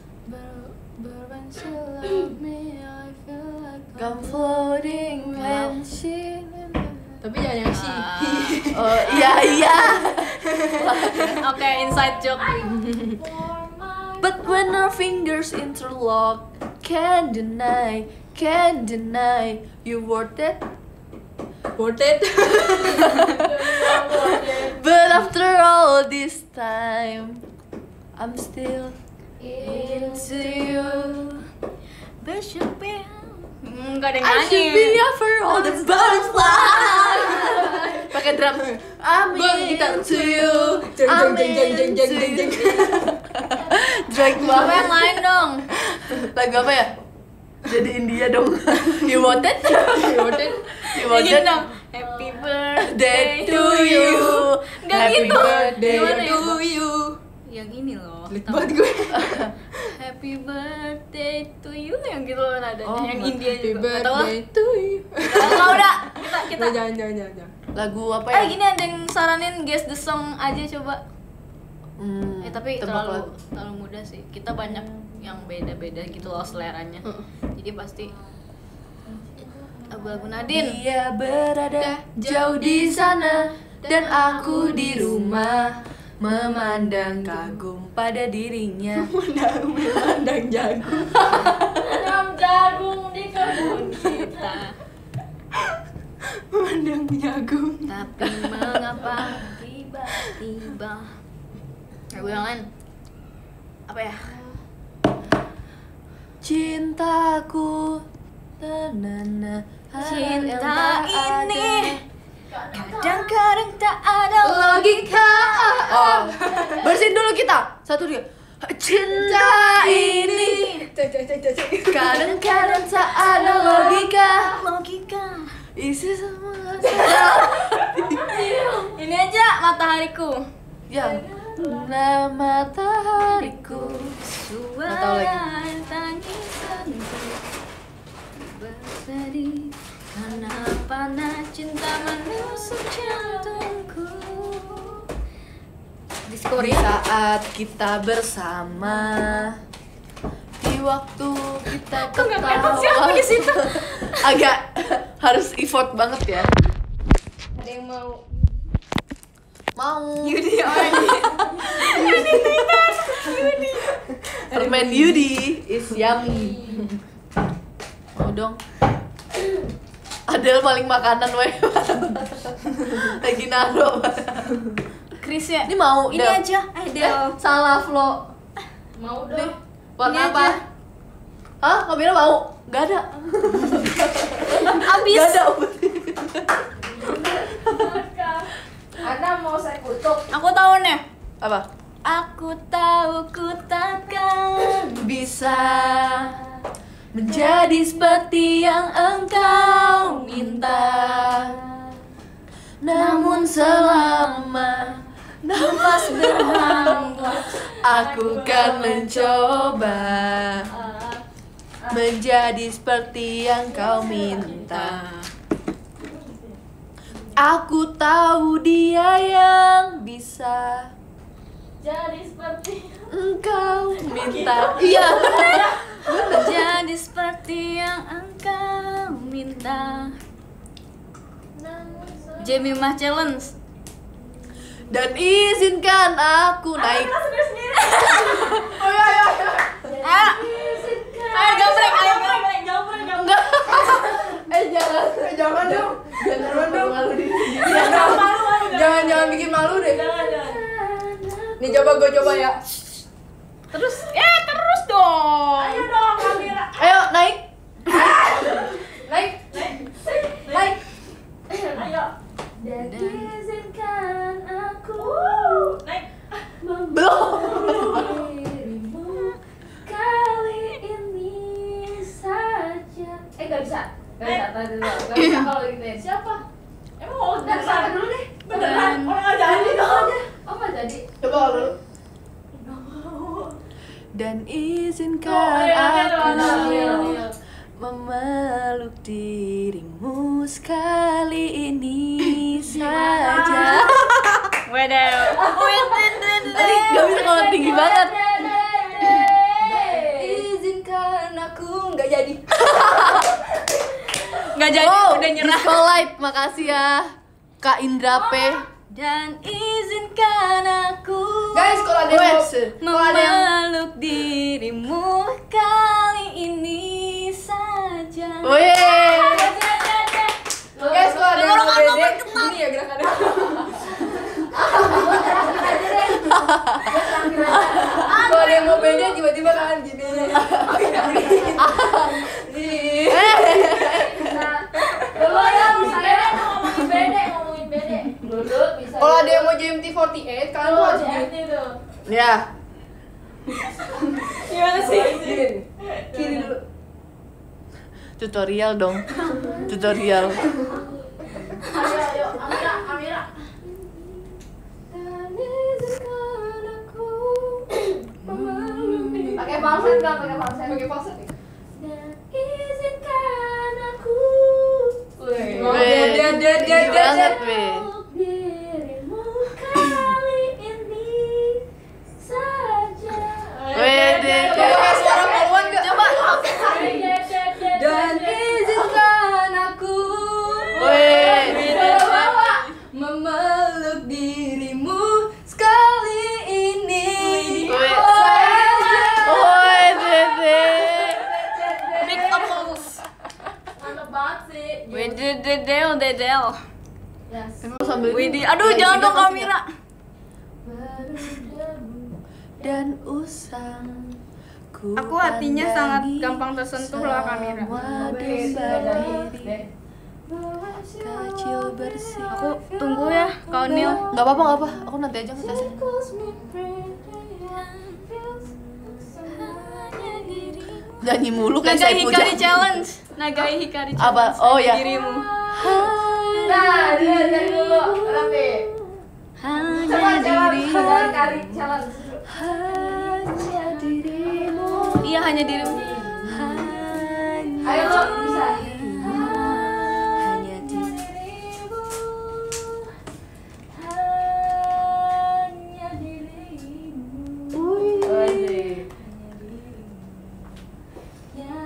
Come floating when she. Tapi jangan yang sih. Oh iya iya. Oke, inside joke. But when our fingers interlock, can't deny, can't deny you worth it. Worth it. But after all this time, I'm still into you. But should be. Hmm, nggak ada yang I should nyanyi. be after all the butterflies. Pakai drum. I'm Bang, gitar. into you. Jeng, I'm jeng, jeng, jeng, jeng, jeng, into jeng. you. Drake Apa yang banget. lain dong? Lagu apa ya? Jadi India dong. You want it? Worth it. You want Nyanyiin it? dong. Happy birthday Day to you. Nggak Happy gitu. birthday Gimana ya? to you. Yang ini loh. Pelit banget gue. Happy birthday to you yang gitu loh nadanya, Oh, yang Happy India Happy juga. Gak tau lah. birthday to you. Enggak udah. Kita kita. Nah, jangan jangan jangan. jangan. Lagu apa Eh ya? gini ada yang saranin guess the song aja coba. Hmm, Eh tapi tebak terlalu lagu. terlalu mudah sih. Kita banyak yang beda-beda gitu loh seleranya. Jadi pasti lagu-lagu Nadine. Dia berada jauh di sana dan aku di rumah memandang kagum pada dirinya. Memandang jagung. Tanam jagung di kebun Kita. Memandang jagung. Tapi mengapa tiba-tiba lagu yang lain apa ya? Cintaku, tanana, Cinta ini kadang-kadang tak ada logika. Oh, bersihin dulu kita. Satu dia. Cinta ini Cek cek cek cek. cek. kadang-kadang tak ada logika. Logika. Isi semua. Ini aja matahariku. Yang nah matahariku. Nggak tahu lagi. Suara tangisanku bersedih karena panas cinta menusuk jantungku. Di Di Korea. saat kita bersama, di waktu kita Kok nggak kelihatan sih aku ketawa. di situ? Agak harus effort banget ya. Ada yang mau Mau Yudi orang Yudi Titan. Yudi. permen Yudi is yummy. Mau dong. Adel paling makanan weh. Lagi naro. Chris ya. Ini mau Ini Del. aja. Eh, Del. Eh, salah Flo. mau Nih, dong. warna Ini apa? aja. Hah? Kamila mau? Gak ada. Abis. Gak ada obat. Anda mau saya kutuk. Aku tahu nih. Apa? Aku tahu ku takkan Bisa menjadi seperti yang engkau minta. Namun selama nafas berhamba. aku kan mencoba menjadi seperti yang kau minta. Aku tahu dia yang bisa Jadi seperti engkau minta. Iya. Jadi seperti yang engkau minta. Jamie Mah Challenge. Dan izinkan aku naik. Ah, ayo gambreng, ayo gambreng. Enggak. Eh jangan. Eh, jangan dong. Jangan dong. Malu diri sendiri. Jangan jangan bikin malu deh. jangan jangan. Nih coba gue coba ya. Terus, eh terus dong. Ayo dong kamera. Ayo naik. Naik. Naik. Ayo. Dan izinkan aku naik. Belum. Dirimu kali ini saja. Eh gak bisa. Gak bisa tadi dulu. Gak bisa kalau gitu ya. Siapa? Emang mau dari sana dulu deh. Beneran. Orang gak jadi dong. Oh gak jadi. Coba dulu. Gak mau. Dan Oh, izinkan ayo, ayo, aku ayo, ayo. memeluk dirimu sekali ini saja. Waduh. Tadi gak bisa kalau tinggi banget. Izinkan aku nggak jadi. Nggak jadi, Oh, udah nyerah. Disco Light, makasih ya Kak Indra P. Dan izinkan aku Guys, kalau ada yang mau, Wes. kalau ada yang memeluk dirimu kali ini saja. Weh. guys kalau ada yang mau Tenggorokan beda, lo gini ya gerakannya. Kalau ada yang mau beda tiba-tiba kan gini. Dulu ya, saya ngomongin bede, ngomongin bede. Dulu bisa. Kalau ada yang mau J M T empat delapan, kalian tuh harus gini. itu. Ya. Gimana sih? Gini. Kiri dulu. Tutorial dong. Tutorial. Ayo, ayo, Amira, Amira. enggak pakai falset. Pakai falset ya? Dan izinkan aku Wih. Wih, Dia dia dia tinggi dia. banget, Wih. dirimu kali ini saja. Wih, deh, Coba kayak suara poluan nggak? Coba. Dan izinkan aku Wih. memeluk dirimu sekali ini. Wih. saja. Wih, deh, deh. Big applause. Mantap banget sih. Widih dedel dedel. Yes. Emang sambil Widih, aduh jangan dong kamera. Dan usang ku Aku hatinya sangat pandangi gampang tersentuh lah kamera. semua Wih, domba deh. diri kecil bersih. Aku tunggu ya, Kak Nil. Nggak apa-apa, nggak apa. Aku nanti aja ngetesin. Nyanyi mulu kayak Nagai saya Hikari puja. challenge. Nagai Hikari challenge. Apa? Oh, ya. Dirimu. Nah, dia dari dulu, Raffi. Coba Hanya challenge, dirimu. coba kali challenge. Hanya dirimu. Iya hanya dirimu. Ayo lo bisa. Hanya dirimu. Hanya dirimu. Wih. Ya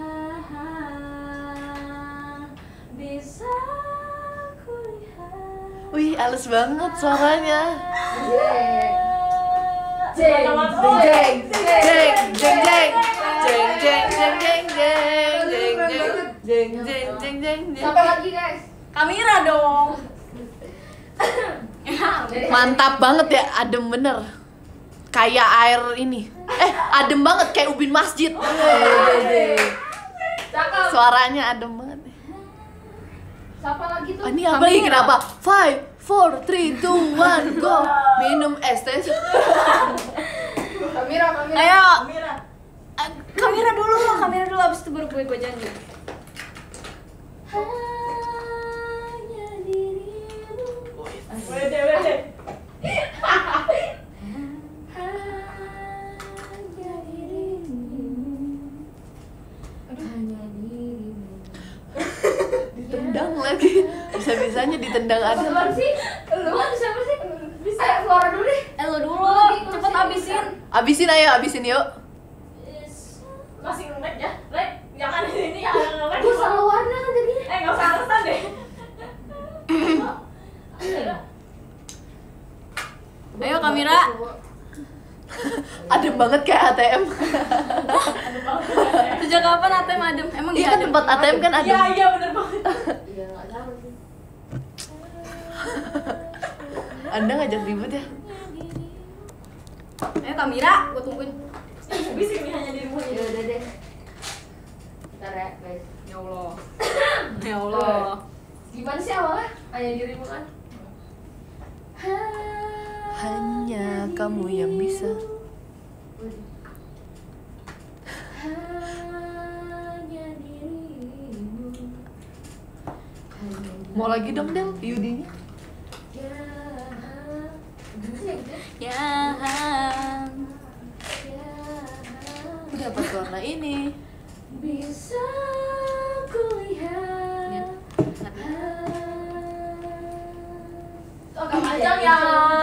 bisa kulihat. Wih, halus banget suaranya. Jeng, Jeng, jeng, jeng, jeng, jeng, jeng, jeng, jeng, jeng, jeng, jeng, jeng, jeng, jeng, jeng, jeng. Sampai lagi guys. Kamera dong. Mantap banget ya, adem bener. Kayak air ini. Eh, adem banget kayak ubin masjid. Cakep. Suaranya adem banget. Siapa lagi tuh? Ah, ini apa lagi kenapa? Five, four, three, two, one, go. Minum es teh. Kamera, kamera. Ayo. Ah, Kamera dulu, kamera dulu abis itu baru gue gue janji. Hanya dirimu. Wede, wede. Hanya dirimu. Hanya dirimu. Ditendang lagi. Bisa-bisanya ditendang ada. Keluar sih? Lu kan siapa sih? Bisa. Ayo keluar dulu deh. Eh lo dulu, cepet abisin. Abisin ayo, abisin yuk. Masih nge-lag ya? Lag, jangan di sini, jangan nge-lag. Gue salah warna kan jadinya. Eh, nggak usah alasan deh. Ayo kamera. Adem banget kayak A T M. Sejak kapan A T M adem? Emang Iya iya kan adem? tempat A T M kan adem. Iya, iya bener banget. Iya nggak tahu sih. Anda ngajak ribut ya? Ayo kamera, gue tungguin. Bisik nih hanya dirimu Ya aja. udah deh. Bentar ya guys. Ya Allah. Ya Allah. Gimana sih awalnya? Hanya dirimu kan? Hanya kamu yang bisa. Hanya dirimu. Mau lagi dong Del, Yudinya. Ya. Gimana sih ya gitu? Ya. Ya. Aku dapat warna ini. Bisa kulihat. Oh, gak panjang ya.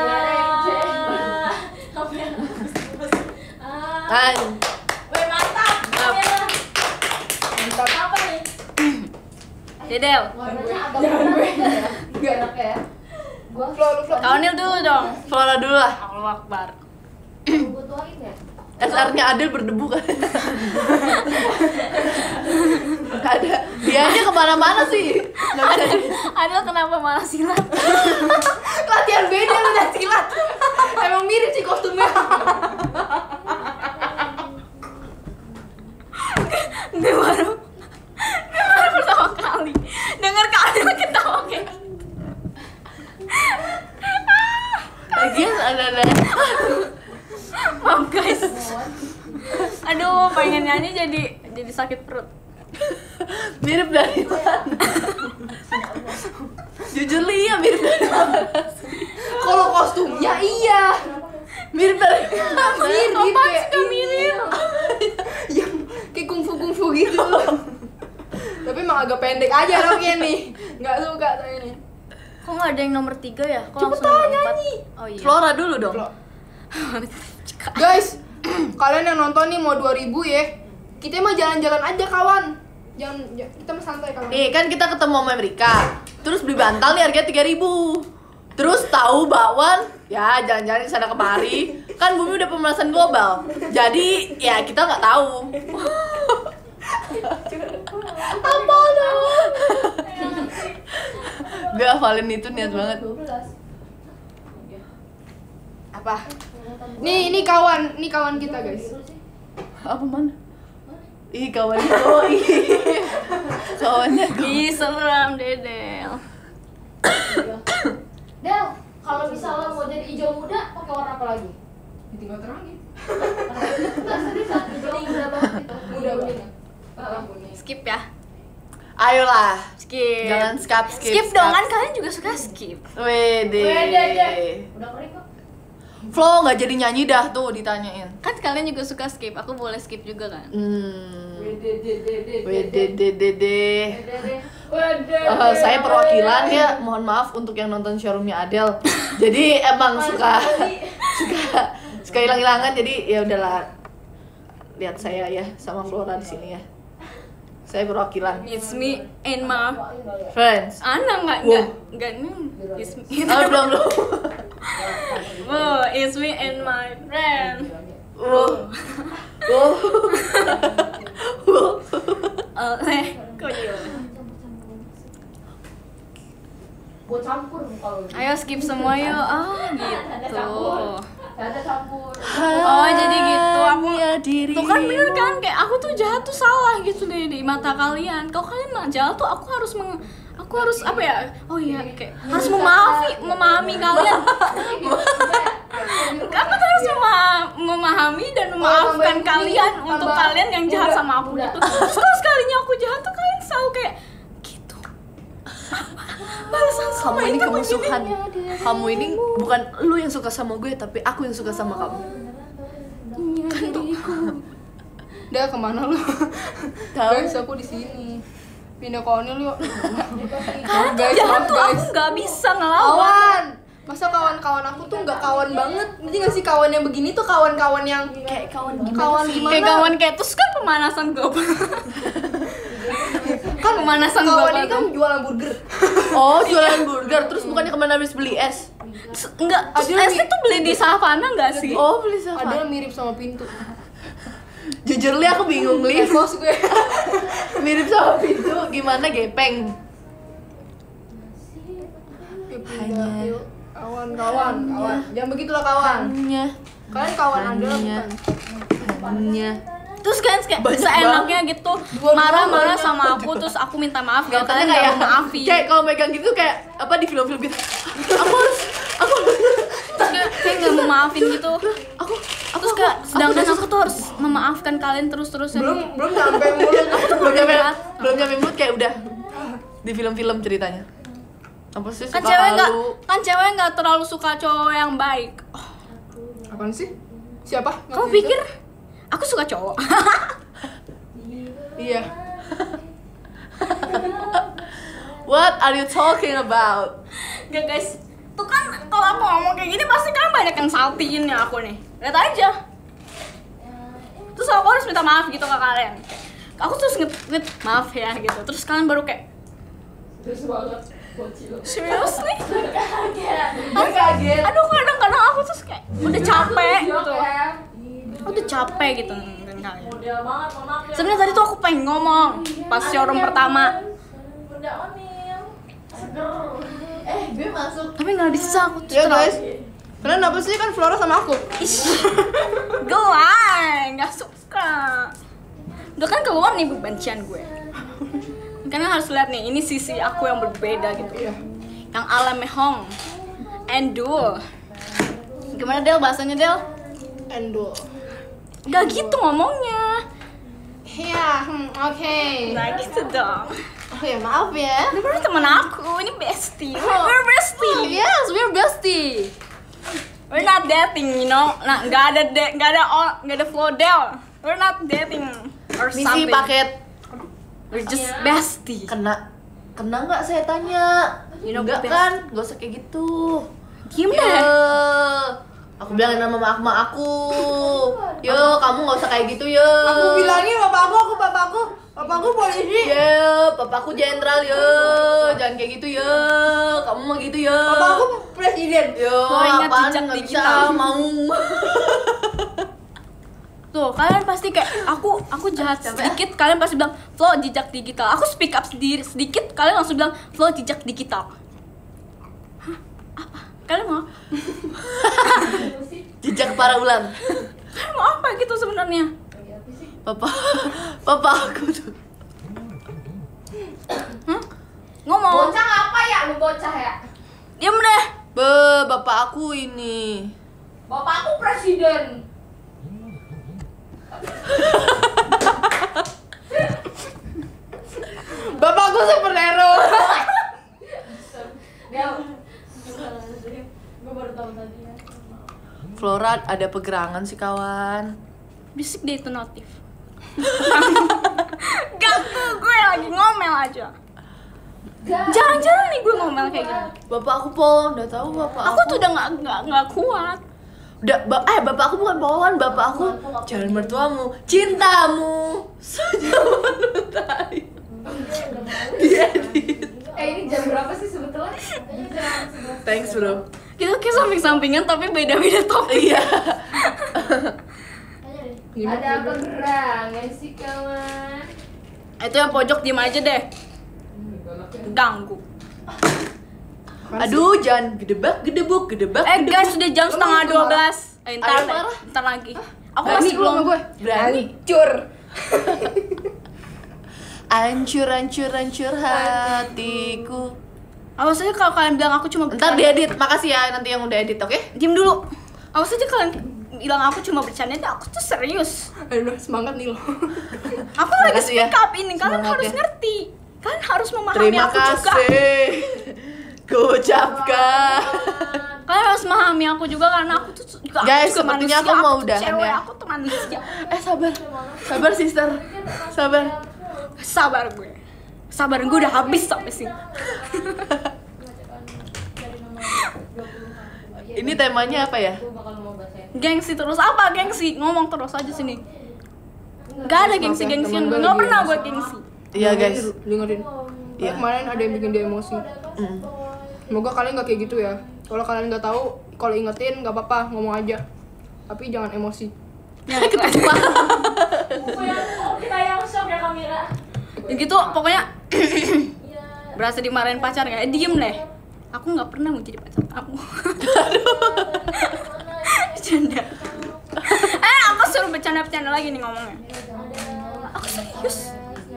Kan. Weh, mantap. Kamera. Mantap. Apa nih? Dedel. Warnanya agak berat. Gak enak ya. Gua Flow, lu flow. Kau Nil dulu dong. Flora dulu lah. Allah Akbar. gua tuain ya. S R-nya Adel berdebu kan. Gak ada. Dianya kemana-mana sih. Gak bisa. Adel kenapa malah silat? Latihan beda lu dan silat. Emang mirip sih kostumnya. Gue baru Gue baru pertama kali dengar Kak Adel ketawa kayak gini. Lagian ada-ada. Maaf guys. Aduh, pengen nyanyi jadi jadi sakit perut. Mirip dari mana? Jujur Lia mirip dari mana? Kalau kostumnya iya. Mirip dari mana? Mirip Apaan kayak sih Kak ini. mirip? Ya waifu gitu. Tapi emang agak pendek aja roknya nih. Nggak suka saya nih. Kok nggak ada yang nomor tiga ya? Kok Cepetan langsung nomor empat? nyanyi. Oh iya. Flora dulu dong. Guys, kalian yang nonton nih mau dua ribu ya. Kita mah jalan-jalan aja kawan. Jangan j- kita mah santai kawan. Nih kan kita ketemu sama Amerika. Terus beli bantal nih harganya tiga ribu. Terus tahu bakwan, ya jalan-jalan ke sana kemari. Kan bumi udah pemanasan global. Jadi ya kita nggak tahu. Apa dong? Gue hafalin itu niat banget. Apa? Nih, ini kawan, ini kawan kita guys. Apa mana? Ih kawannya oh ih. Kawannya Ih, seram Dedel. Del, kalau misalnya mau jadi hijau muda, pakai warna apa lagi? Tinggal terangin. Enggak seriusan, hijau muda banget itu. Muda banget. Heeh. Skip ya. Ayolah. Skip. Jangan skip skip. Skip dong, kan kalian juga suka skip. Wede. Wede deh. Udah kering kok. Flo nggak jadi nyanyi dah tuh ditanyain. Kan kalian juga suka skip, aku boleh skip juga kan? Hmm. Wede de de de. Wede de de de. Wede de. Wede. Eh, saya perwakilan ya, mohon maaf untuk yang nonton showroomnya Adele. Jadi emang suka suka suka hilang-hilangan, jadi ya udahlah. Lihat saya ya sama Flora di sini ya. Saya perwakilan. It's me and my Friends. Ana nggak Wow. nggak nggak nih. It's me. Oh, belum belum. Oh, it's me and my friend. Wow. Wow. Wow. Oh, eh, kok dia? Buat campur kalau. Ayo skip semua yuk. Ah, gitu. Ada campur. Oh, jadi gitu. Aku Hanya diri. tuh kan bener kan, kayak aku tuh jahat tuh salah gitu deh di mata kalian. Kalau kalian mah jahat tuh aku harus meng aku harus apa ya? Oh iya, kayak harus memahami memahami kalian. Aku tuh harus mema- memahami dan memaafkan kalian untuk kalian yang jahat sama aku gitu. Terus kalau sekalinya aku jahat tuh kalian selalu kayak gitu. Balasan Kamu sama ini itu kemusuhan. begini. Kamu ini bukan lu yang suka sama gue, tapi aku yang suka sama kamu. Kan tuh. Udah kemana lu? Tahu? Guys, aku di sini. Pindah ke Onil yuk. Kalian tuh Guys, jahat maaf, tuh guys. aku nggak bisa ngelawan. Kawan. Masa kawan-kawan aku tuh nggak kawan banget. Ngerti nggak sih kawan yang begini tuh kawan-kawan yang Kayak kawan gimana kawan sih? gimana? Kayak kawan kayak terus kan pemanasan global. Kan pemanasan Kawan global ini kan tuh. jualan burger. Oh, jualan burger terus bukannya kemana habis beli es? Terus- Enggak, terus Ada esnya mi- tuh beli di Savana enggak sih? Oh, beli sama. Ada yang mirip sama pintu. Jujur li aku bingung li. Bos gue. Mirip sama pintu gimana gepeng? Hanya kawan-kawan, kawan. Jangan begitulah kawan. Hanya Kalian kawan Anda Hanya. bukan? hanya Terus kan kayak Banyak seenaknya gitu Dua- marah-marah dua- sama dua- aku terus aku minta maaf gitu Kelihatannya kalian kayak nggak mau maafin. kayak kalau megang gitu kayak apa di film-film gitu. Aku harus aku harus Terus kayak kayak nggak mau maafin gitu. aku Terus kayak sedangkan aku tuh harus memaafkan kalian terus-terusan. Belum belum sampai mulut. belum nyampe berat. belum nyampe mood kayak udah di film-film ceritanya. Apa sih Kan suka cewek nggak halu? kan cewek nggak terlalu suka cowok yang baik. Oh, Apaan sih? Siapa? kamu Ngerti pikir aku suka cowok? itu? Iya. What are you talking about? Gak guys, tuh kan kalau aku ngomong kayak gini pasti kan banyak yang saltiin ya aku nih. Lihat aja. Terus aku harus minta maaf gitu ke kalian. Aku terus nge-tweet maaf ya gitu. Terus kalian baru kayak Terus banget. Bocil. seriously? Gue kaget. Aduh kadang-kadang aku terus kayak udah capek gitu. Kayak Udah capek gitu dengan kalian. model banget, mohon maaf ya. Sebenarnya tadi tuh aku pengen ngomong pas showroom pertama, Bunda Onil. Seger. Eh, gue masuk. tapi nggak bisa aku tuh Ya terlalu- guys. Kalian apa sih kan Flora sama aku? Ish, gelai, nggak suka. Udah kan keluar nih bebancian gue. Karena harus lihat nih, ini sisi aku yang berbeda gitu. Yang ala mehong, endul. Gimana Del bahasanya Del? Endul. Gak gitu ngomongnya. Iya, hmm, oke. Nah gitu dong. Oh ya maaf ya. Ini baru temen aku, ini bestie. We're, we're bestie. Yes, we're bestie. We're not dating, you know. Nah, nggak ada de, nggak ada all, nggak ada flow Del. We're not dating. or Misi something. paket. We're just bestie. Kena kena nggak saya tanya? You know, Enggak best. kan? Gak usah kayak gitu. Diem Yo, deh. aku bilangin sama mak mak aku. Yo, kamu nggak usah kayak gitu yo. Aku bilangin bapakku, aku bapakku, bapakku polisi. Yo, papaku jenderal yo. Jangan kayak gitu yo. Kamu mah gitu yo. Bapakku presiden. Yo, Lo ingat apaan jejak nggak bisa digital? mau. Tuh, kalian pasti kayak aku aku jahat sedikit, kalian pasti bilang Flo jejak digital. Aku speak up sendiri sedikit, kalian langsung bilang Flo jejak digital. Hah? Apa? Kalian mau? Jejak para ular. Kalian mau apa gitu sebenarnya? Papa, papa aku tuh. Hah? Ngomong. Bocah apa ya? Lu bocah ya? Diam deh. Be, bapak aku ini. Bapakku presiden. Bapakku superhero. Dia gue baru tahu tadi ya. Flora ada pegerangan sih kawan. Bisik deh itu notif. Ganggu gue lagi ngomel aja. Jarang-jarang nih gue ngomel kayak gini. Bapak aku pon, udah tahu bapak aku. Aku tuh udah nggak nggak nggak kuat. Udah, ba eh bapak aku bukan pohon, bapak aku jalan mertuamu, cintamu, senyaman mentai. Diedit. Eh ini jam berapa sih sebetulnya? Thanks bro. Kita kayak samping-sampingan tapi beda-beda topik. Iya. Ada apa gerangan sih kawan? Itu yang pojok diem aja deh. Ganggu. Aduh, jangan gedebak, gedebuk, gedebak. Eh gedebuk. guys, sudah jam setengah dua belas. Eh, ntar Ayo, deh, marah. ntar lagi. Aku Berani masih lu belum. sama gue. Berani. Hancur. Ancur, ancur, ancur hatiku. Awas aja kalau kalian bilang aku cuma Ntar diedit, makasih ya nanti yang udah edit, oke? Diem dulu. Awas aja kalian bilang aku cuma bercanda, tapi aku tuh serius. Aduh, semangat nih lo. Aku lagi Makasih ya. speak up ini, kalian Semangat harus ya. ngerti. Kalian harus memahami Terima aku juga. kasih. Kuucapkan. Kalian harus memahami aku juga karena aku tuh juga Guys, aku juga sepertinya manusia, aku mau tuh udahan cewek, ya. Aku tuh manusia. Eh sabar, sabar sister, sabar. Sabar gue. Sabar gue udah habis sampai sini. Ini temanya apa ya? Gengsi terus apa gengsi? Ngomong terus aja sini. Gak ada gengsi-gengsian, gue nggak pernah gue gengsi. Iya guys. Dengerin. Iya. Kemarin ada yang bikin dia emosi. Mm. Semoga kalian nggak kayak gitu ya. Kalau kalian nggak tahu, kalau ingetin nggak apa-apa, ngomong aja. Tapi jangan emosi. Ya, ketawa. Kita yang shock ya kamera. Ya gitu, pokoknya berasa dimarahin pacar ya, eh, diem deh. Aku nggak pernah mau jadi pacar kamu. Bercanda. Eh, aku suruh bercanda-bercanda lagi nih ngomongnya. Aku serius.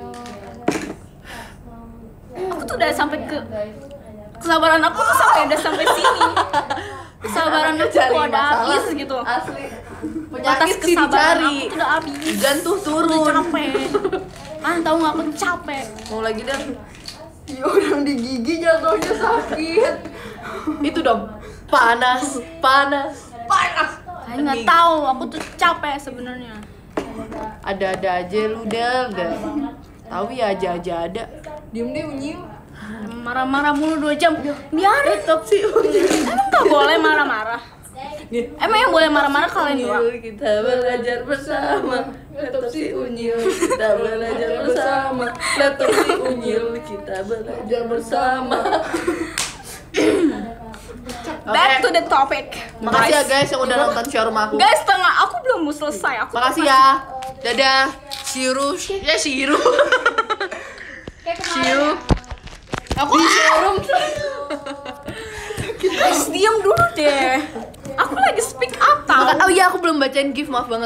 Aku tuh udah sampai ke kesabaran aku tuh sampai udah sampai sini. Kesabaran aku tuh ada habis gitu. Asli. Batas Penyakit sih kesabaran dicari. aku tuh udah habis. Gantuh Udah turun. capek. Kan tahu nggak aku capek. Mau lagi dah. Ya orang di gigi jatuhnya sakit. Itu dong. Panas, panas. Panas. Saya nggak tahu, aku tuh capek sebenarnya. Ada-ada aja lu Del, Del. Tahu ya aja-aja ada. Diem deh unyil. Marah-marah mulu dua jam. Biarin. Tetap sih Emang nggak boleh marah-marah? Emang yang boleh marah-marah kalian doang? Unyil kita belajar bersama. Laptop si unyil kita belajar bersama. Laptop si unyil kita belajar bersama. Back to the topic. Makasih ya guys yang udah nonton showroom aku. Guys, setengah aku belum mau selesai. Aku tuh Makasih masih- ya. Dadah. Siru. Ya siru. Siru. Aku di showroom. Guys, diam dulu deh. Aku lagi speak up tau. Maka- Oh iya aku belum bacain gift, maaf banget.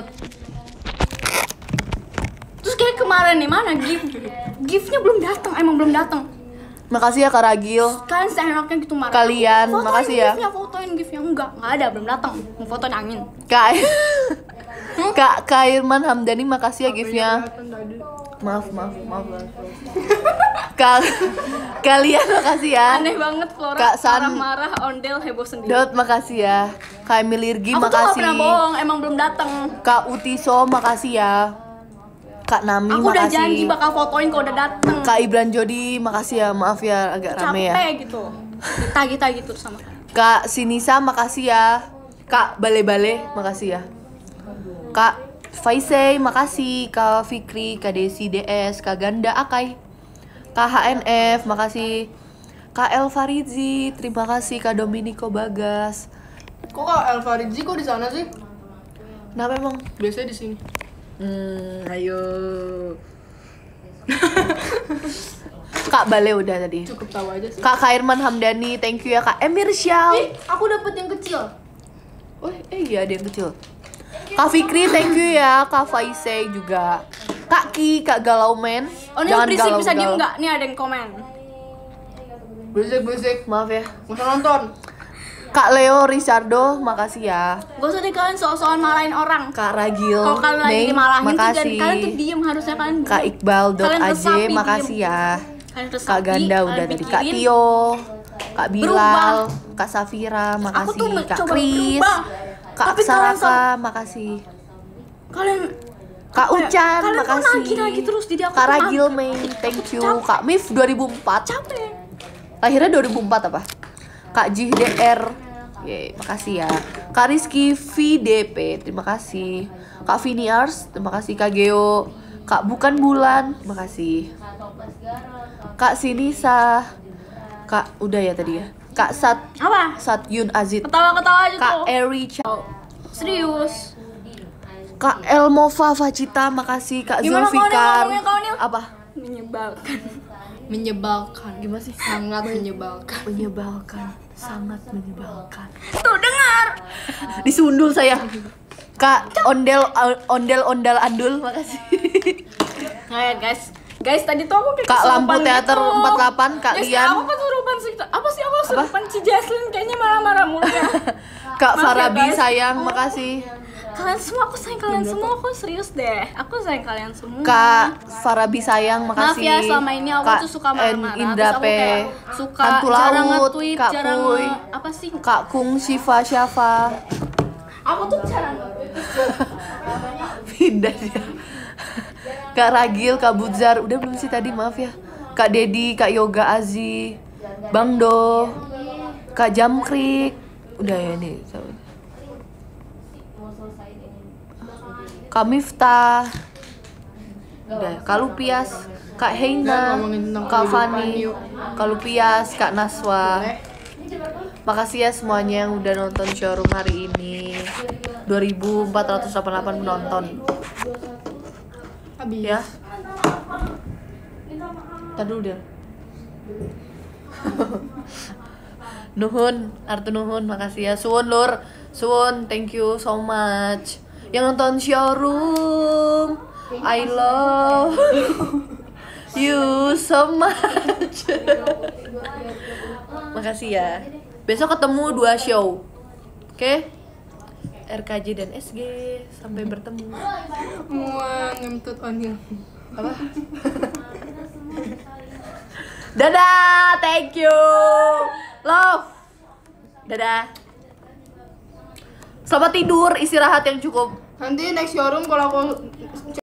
Terus kayak kemarin nih mana gift? Giftnya belum datang, emang belum datang. Makasih ya Kak Ragil. Kalian seenaknya gitu marah. Kalian, Fotoin makasih ya. giftnya, fotoin giftnya. Enggak, enggak ada, belum datang. Mau fotoin angin. Kak Kak Kak Irman Hamdani makasih ya giftnya. Maaf, maaf, maaf banget. Kak kalian makasih ya. Aneh banget Flora, Kak San- marah-marah, ondel, heboh sendiri. Dot makasih ya. Kak Emil Irgi Aku tuh gak makasih. pernah bohong, emang belum datang. Kak Utiso makasih ya. Kak Nami Aku udah makasih. janji bakal fotoin kalau udah dateng. Kak Ibran Jodi makasih ya, maaf ya agak rame ya. Capek gitu. Kita-kita gitu sama kalian. Kak Sinisa makasih ya. Kak Bale-Bale makasih ya. Kak Faisei makasih. Kak Fikri, Kak Desi D S, Kak Ganda Akai, Kak H N F makasih. Kak El Faridzi terima kasih. Kak Dominico Bagas. Kok Kak El Faridzi kok di sana sih? Kenapa emang? Biasanya di sini. Hmm, ayo. Kak Bale udah tadi. Cukup tahu aja sih. Kak Khairman Hamdani, thank you ya Kak Emir Syal. Ih, aku dapet yang kecil. Oh, eh iya ada yang kecil. Kak Fikri, thank you ya. Kak Faisei juga. Kak Ki, Kak Galaumen. Oh ini berisik bisa diem nggak? Nih ada yang komen. Berisik berisik. Maaf ya. Nggak usah nonton. Kak Leo Risardo, makasih ya. Gak usah deh kalian soal-soal marahin orang. Kak Ragil, Kalau kalian lagi Mei, dimarahin tuh makasih. jadi kalian tuh diem harusnya kalian. Kak Iqbal dot Kalian aj, resapi, makasih diem. ya. Kalian resapi, Kak Ganda kalian udah tadi. Kak pikirin. Tio, Kak Bilal, Berubah. Kak Safira, Aku tuh makasih. Kak mencoba Kris, berubah. Kak Tapi kalian Saraka, makasih. Kalian Kak apa ya? Ucan, Kalian kok makasih. nagih-nagih terus jadi aku Kak tuh Ragil agak- Mei, thank you. capek. Kak Mif dua ribu empat. capek. Lahirnya dua ribu empat apa? Kak Jih D R. Yeay, makasih ya. Kak Rizky V D P, terima kasih. Kak Viniars, terima kasih. Kak Geo, Kak Bukan Bulan, terima kasih. Kak Sinisa, Kak udah ya tadi ya. Kak Sat Apa? Satyun Azid, Ketawa-ketawa aja Kak tuh. Eri Cha- Serius. Kak Elmova Facita, makasih. Kak Gimana kau, Nil? Zulfikar. Ngomongnya kau, Nil? Apa? Menyebalkan. Menyebalkan. Gimana sih? Sangat menyebalkan. Menyebalkan, sangat menyebalkan. Tuh dengar. Disundul saya. Kak Ondel Ondel Ondal Andul, makasih. Nah ya guys. Guys tadi tuh aku kayak Kak kesurupan Lampu Teater gitu. empat puluh delapan, Kak Guys, Lian. aku kesurupan sih. Apa sih aku kesurupan si Jaslyn kayaknya marah-marah mulu ya. Kak Maaf ya, Farabi guys. sayang, makasih. Kalian semua aku sayang kalian semua, aku serius deh. Aku sayang kalian semua. Kak Farabi sayang, Maaf makasih. ya selama ini aku Kak tuh suka En marah-marah. Indra Terus aku P. kayak suka Hantu jarang Laut, nge-tweet, Kak jarang Puy. nge- apa sih? Kak Kung Shiva Syafa. Aku tuh jarang nge-tweet. Pindah dia. Kak Ragil, Kak Buzar, udah belum sih tadi, maaf ya. Kak Dedi, Kak Yoga Azi, Bang Do, Kak Jamkrik. Udah ya nih. Kak Miftah. Udah, Kak Lupias, Kak Heina, Ngomongin tentang Kak kehidupan Fani, yuk. Kak Lupias, Kak Naswa. Boleh. Makasih ya semuanya yang udah nonton showroom hari ini. dua ribu empat ratus delapan puluh delapan penonton. Habis. Ya. Tadi dulu deh. Nuhun, Artu Nuhun, makasih ya. Suwun Lur, Suwun, thank you so much. Yang nonton showroom, I love you so much. Makasih ya. Besok ketemu dua show, oke? R K J dan S G, sampai bertemu. Muang ngentut onion. Apa? Dadah, thank you. Love. Dadah. Selamat tidur, istirahat yang cukup. Nanti next showroom kalau aku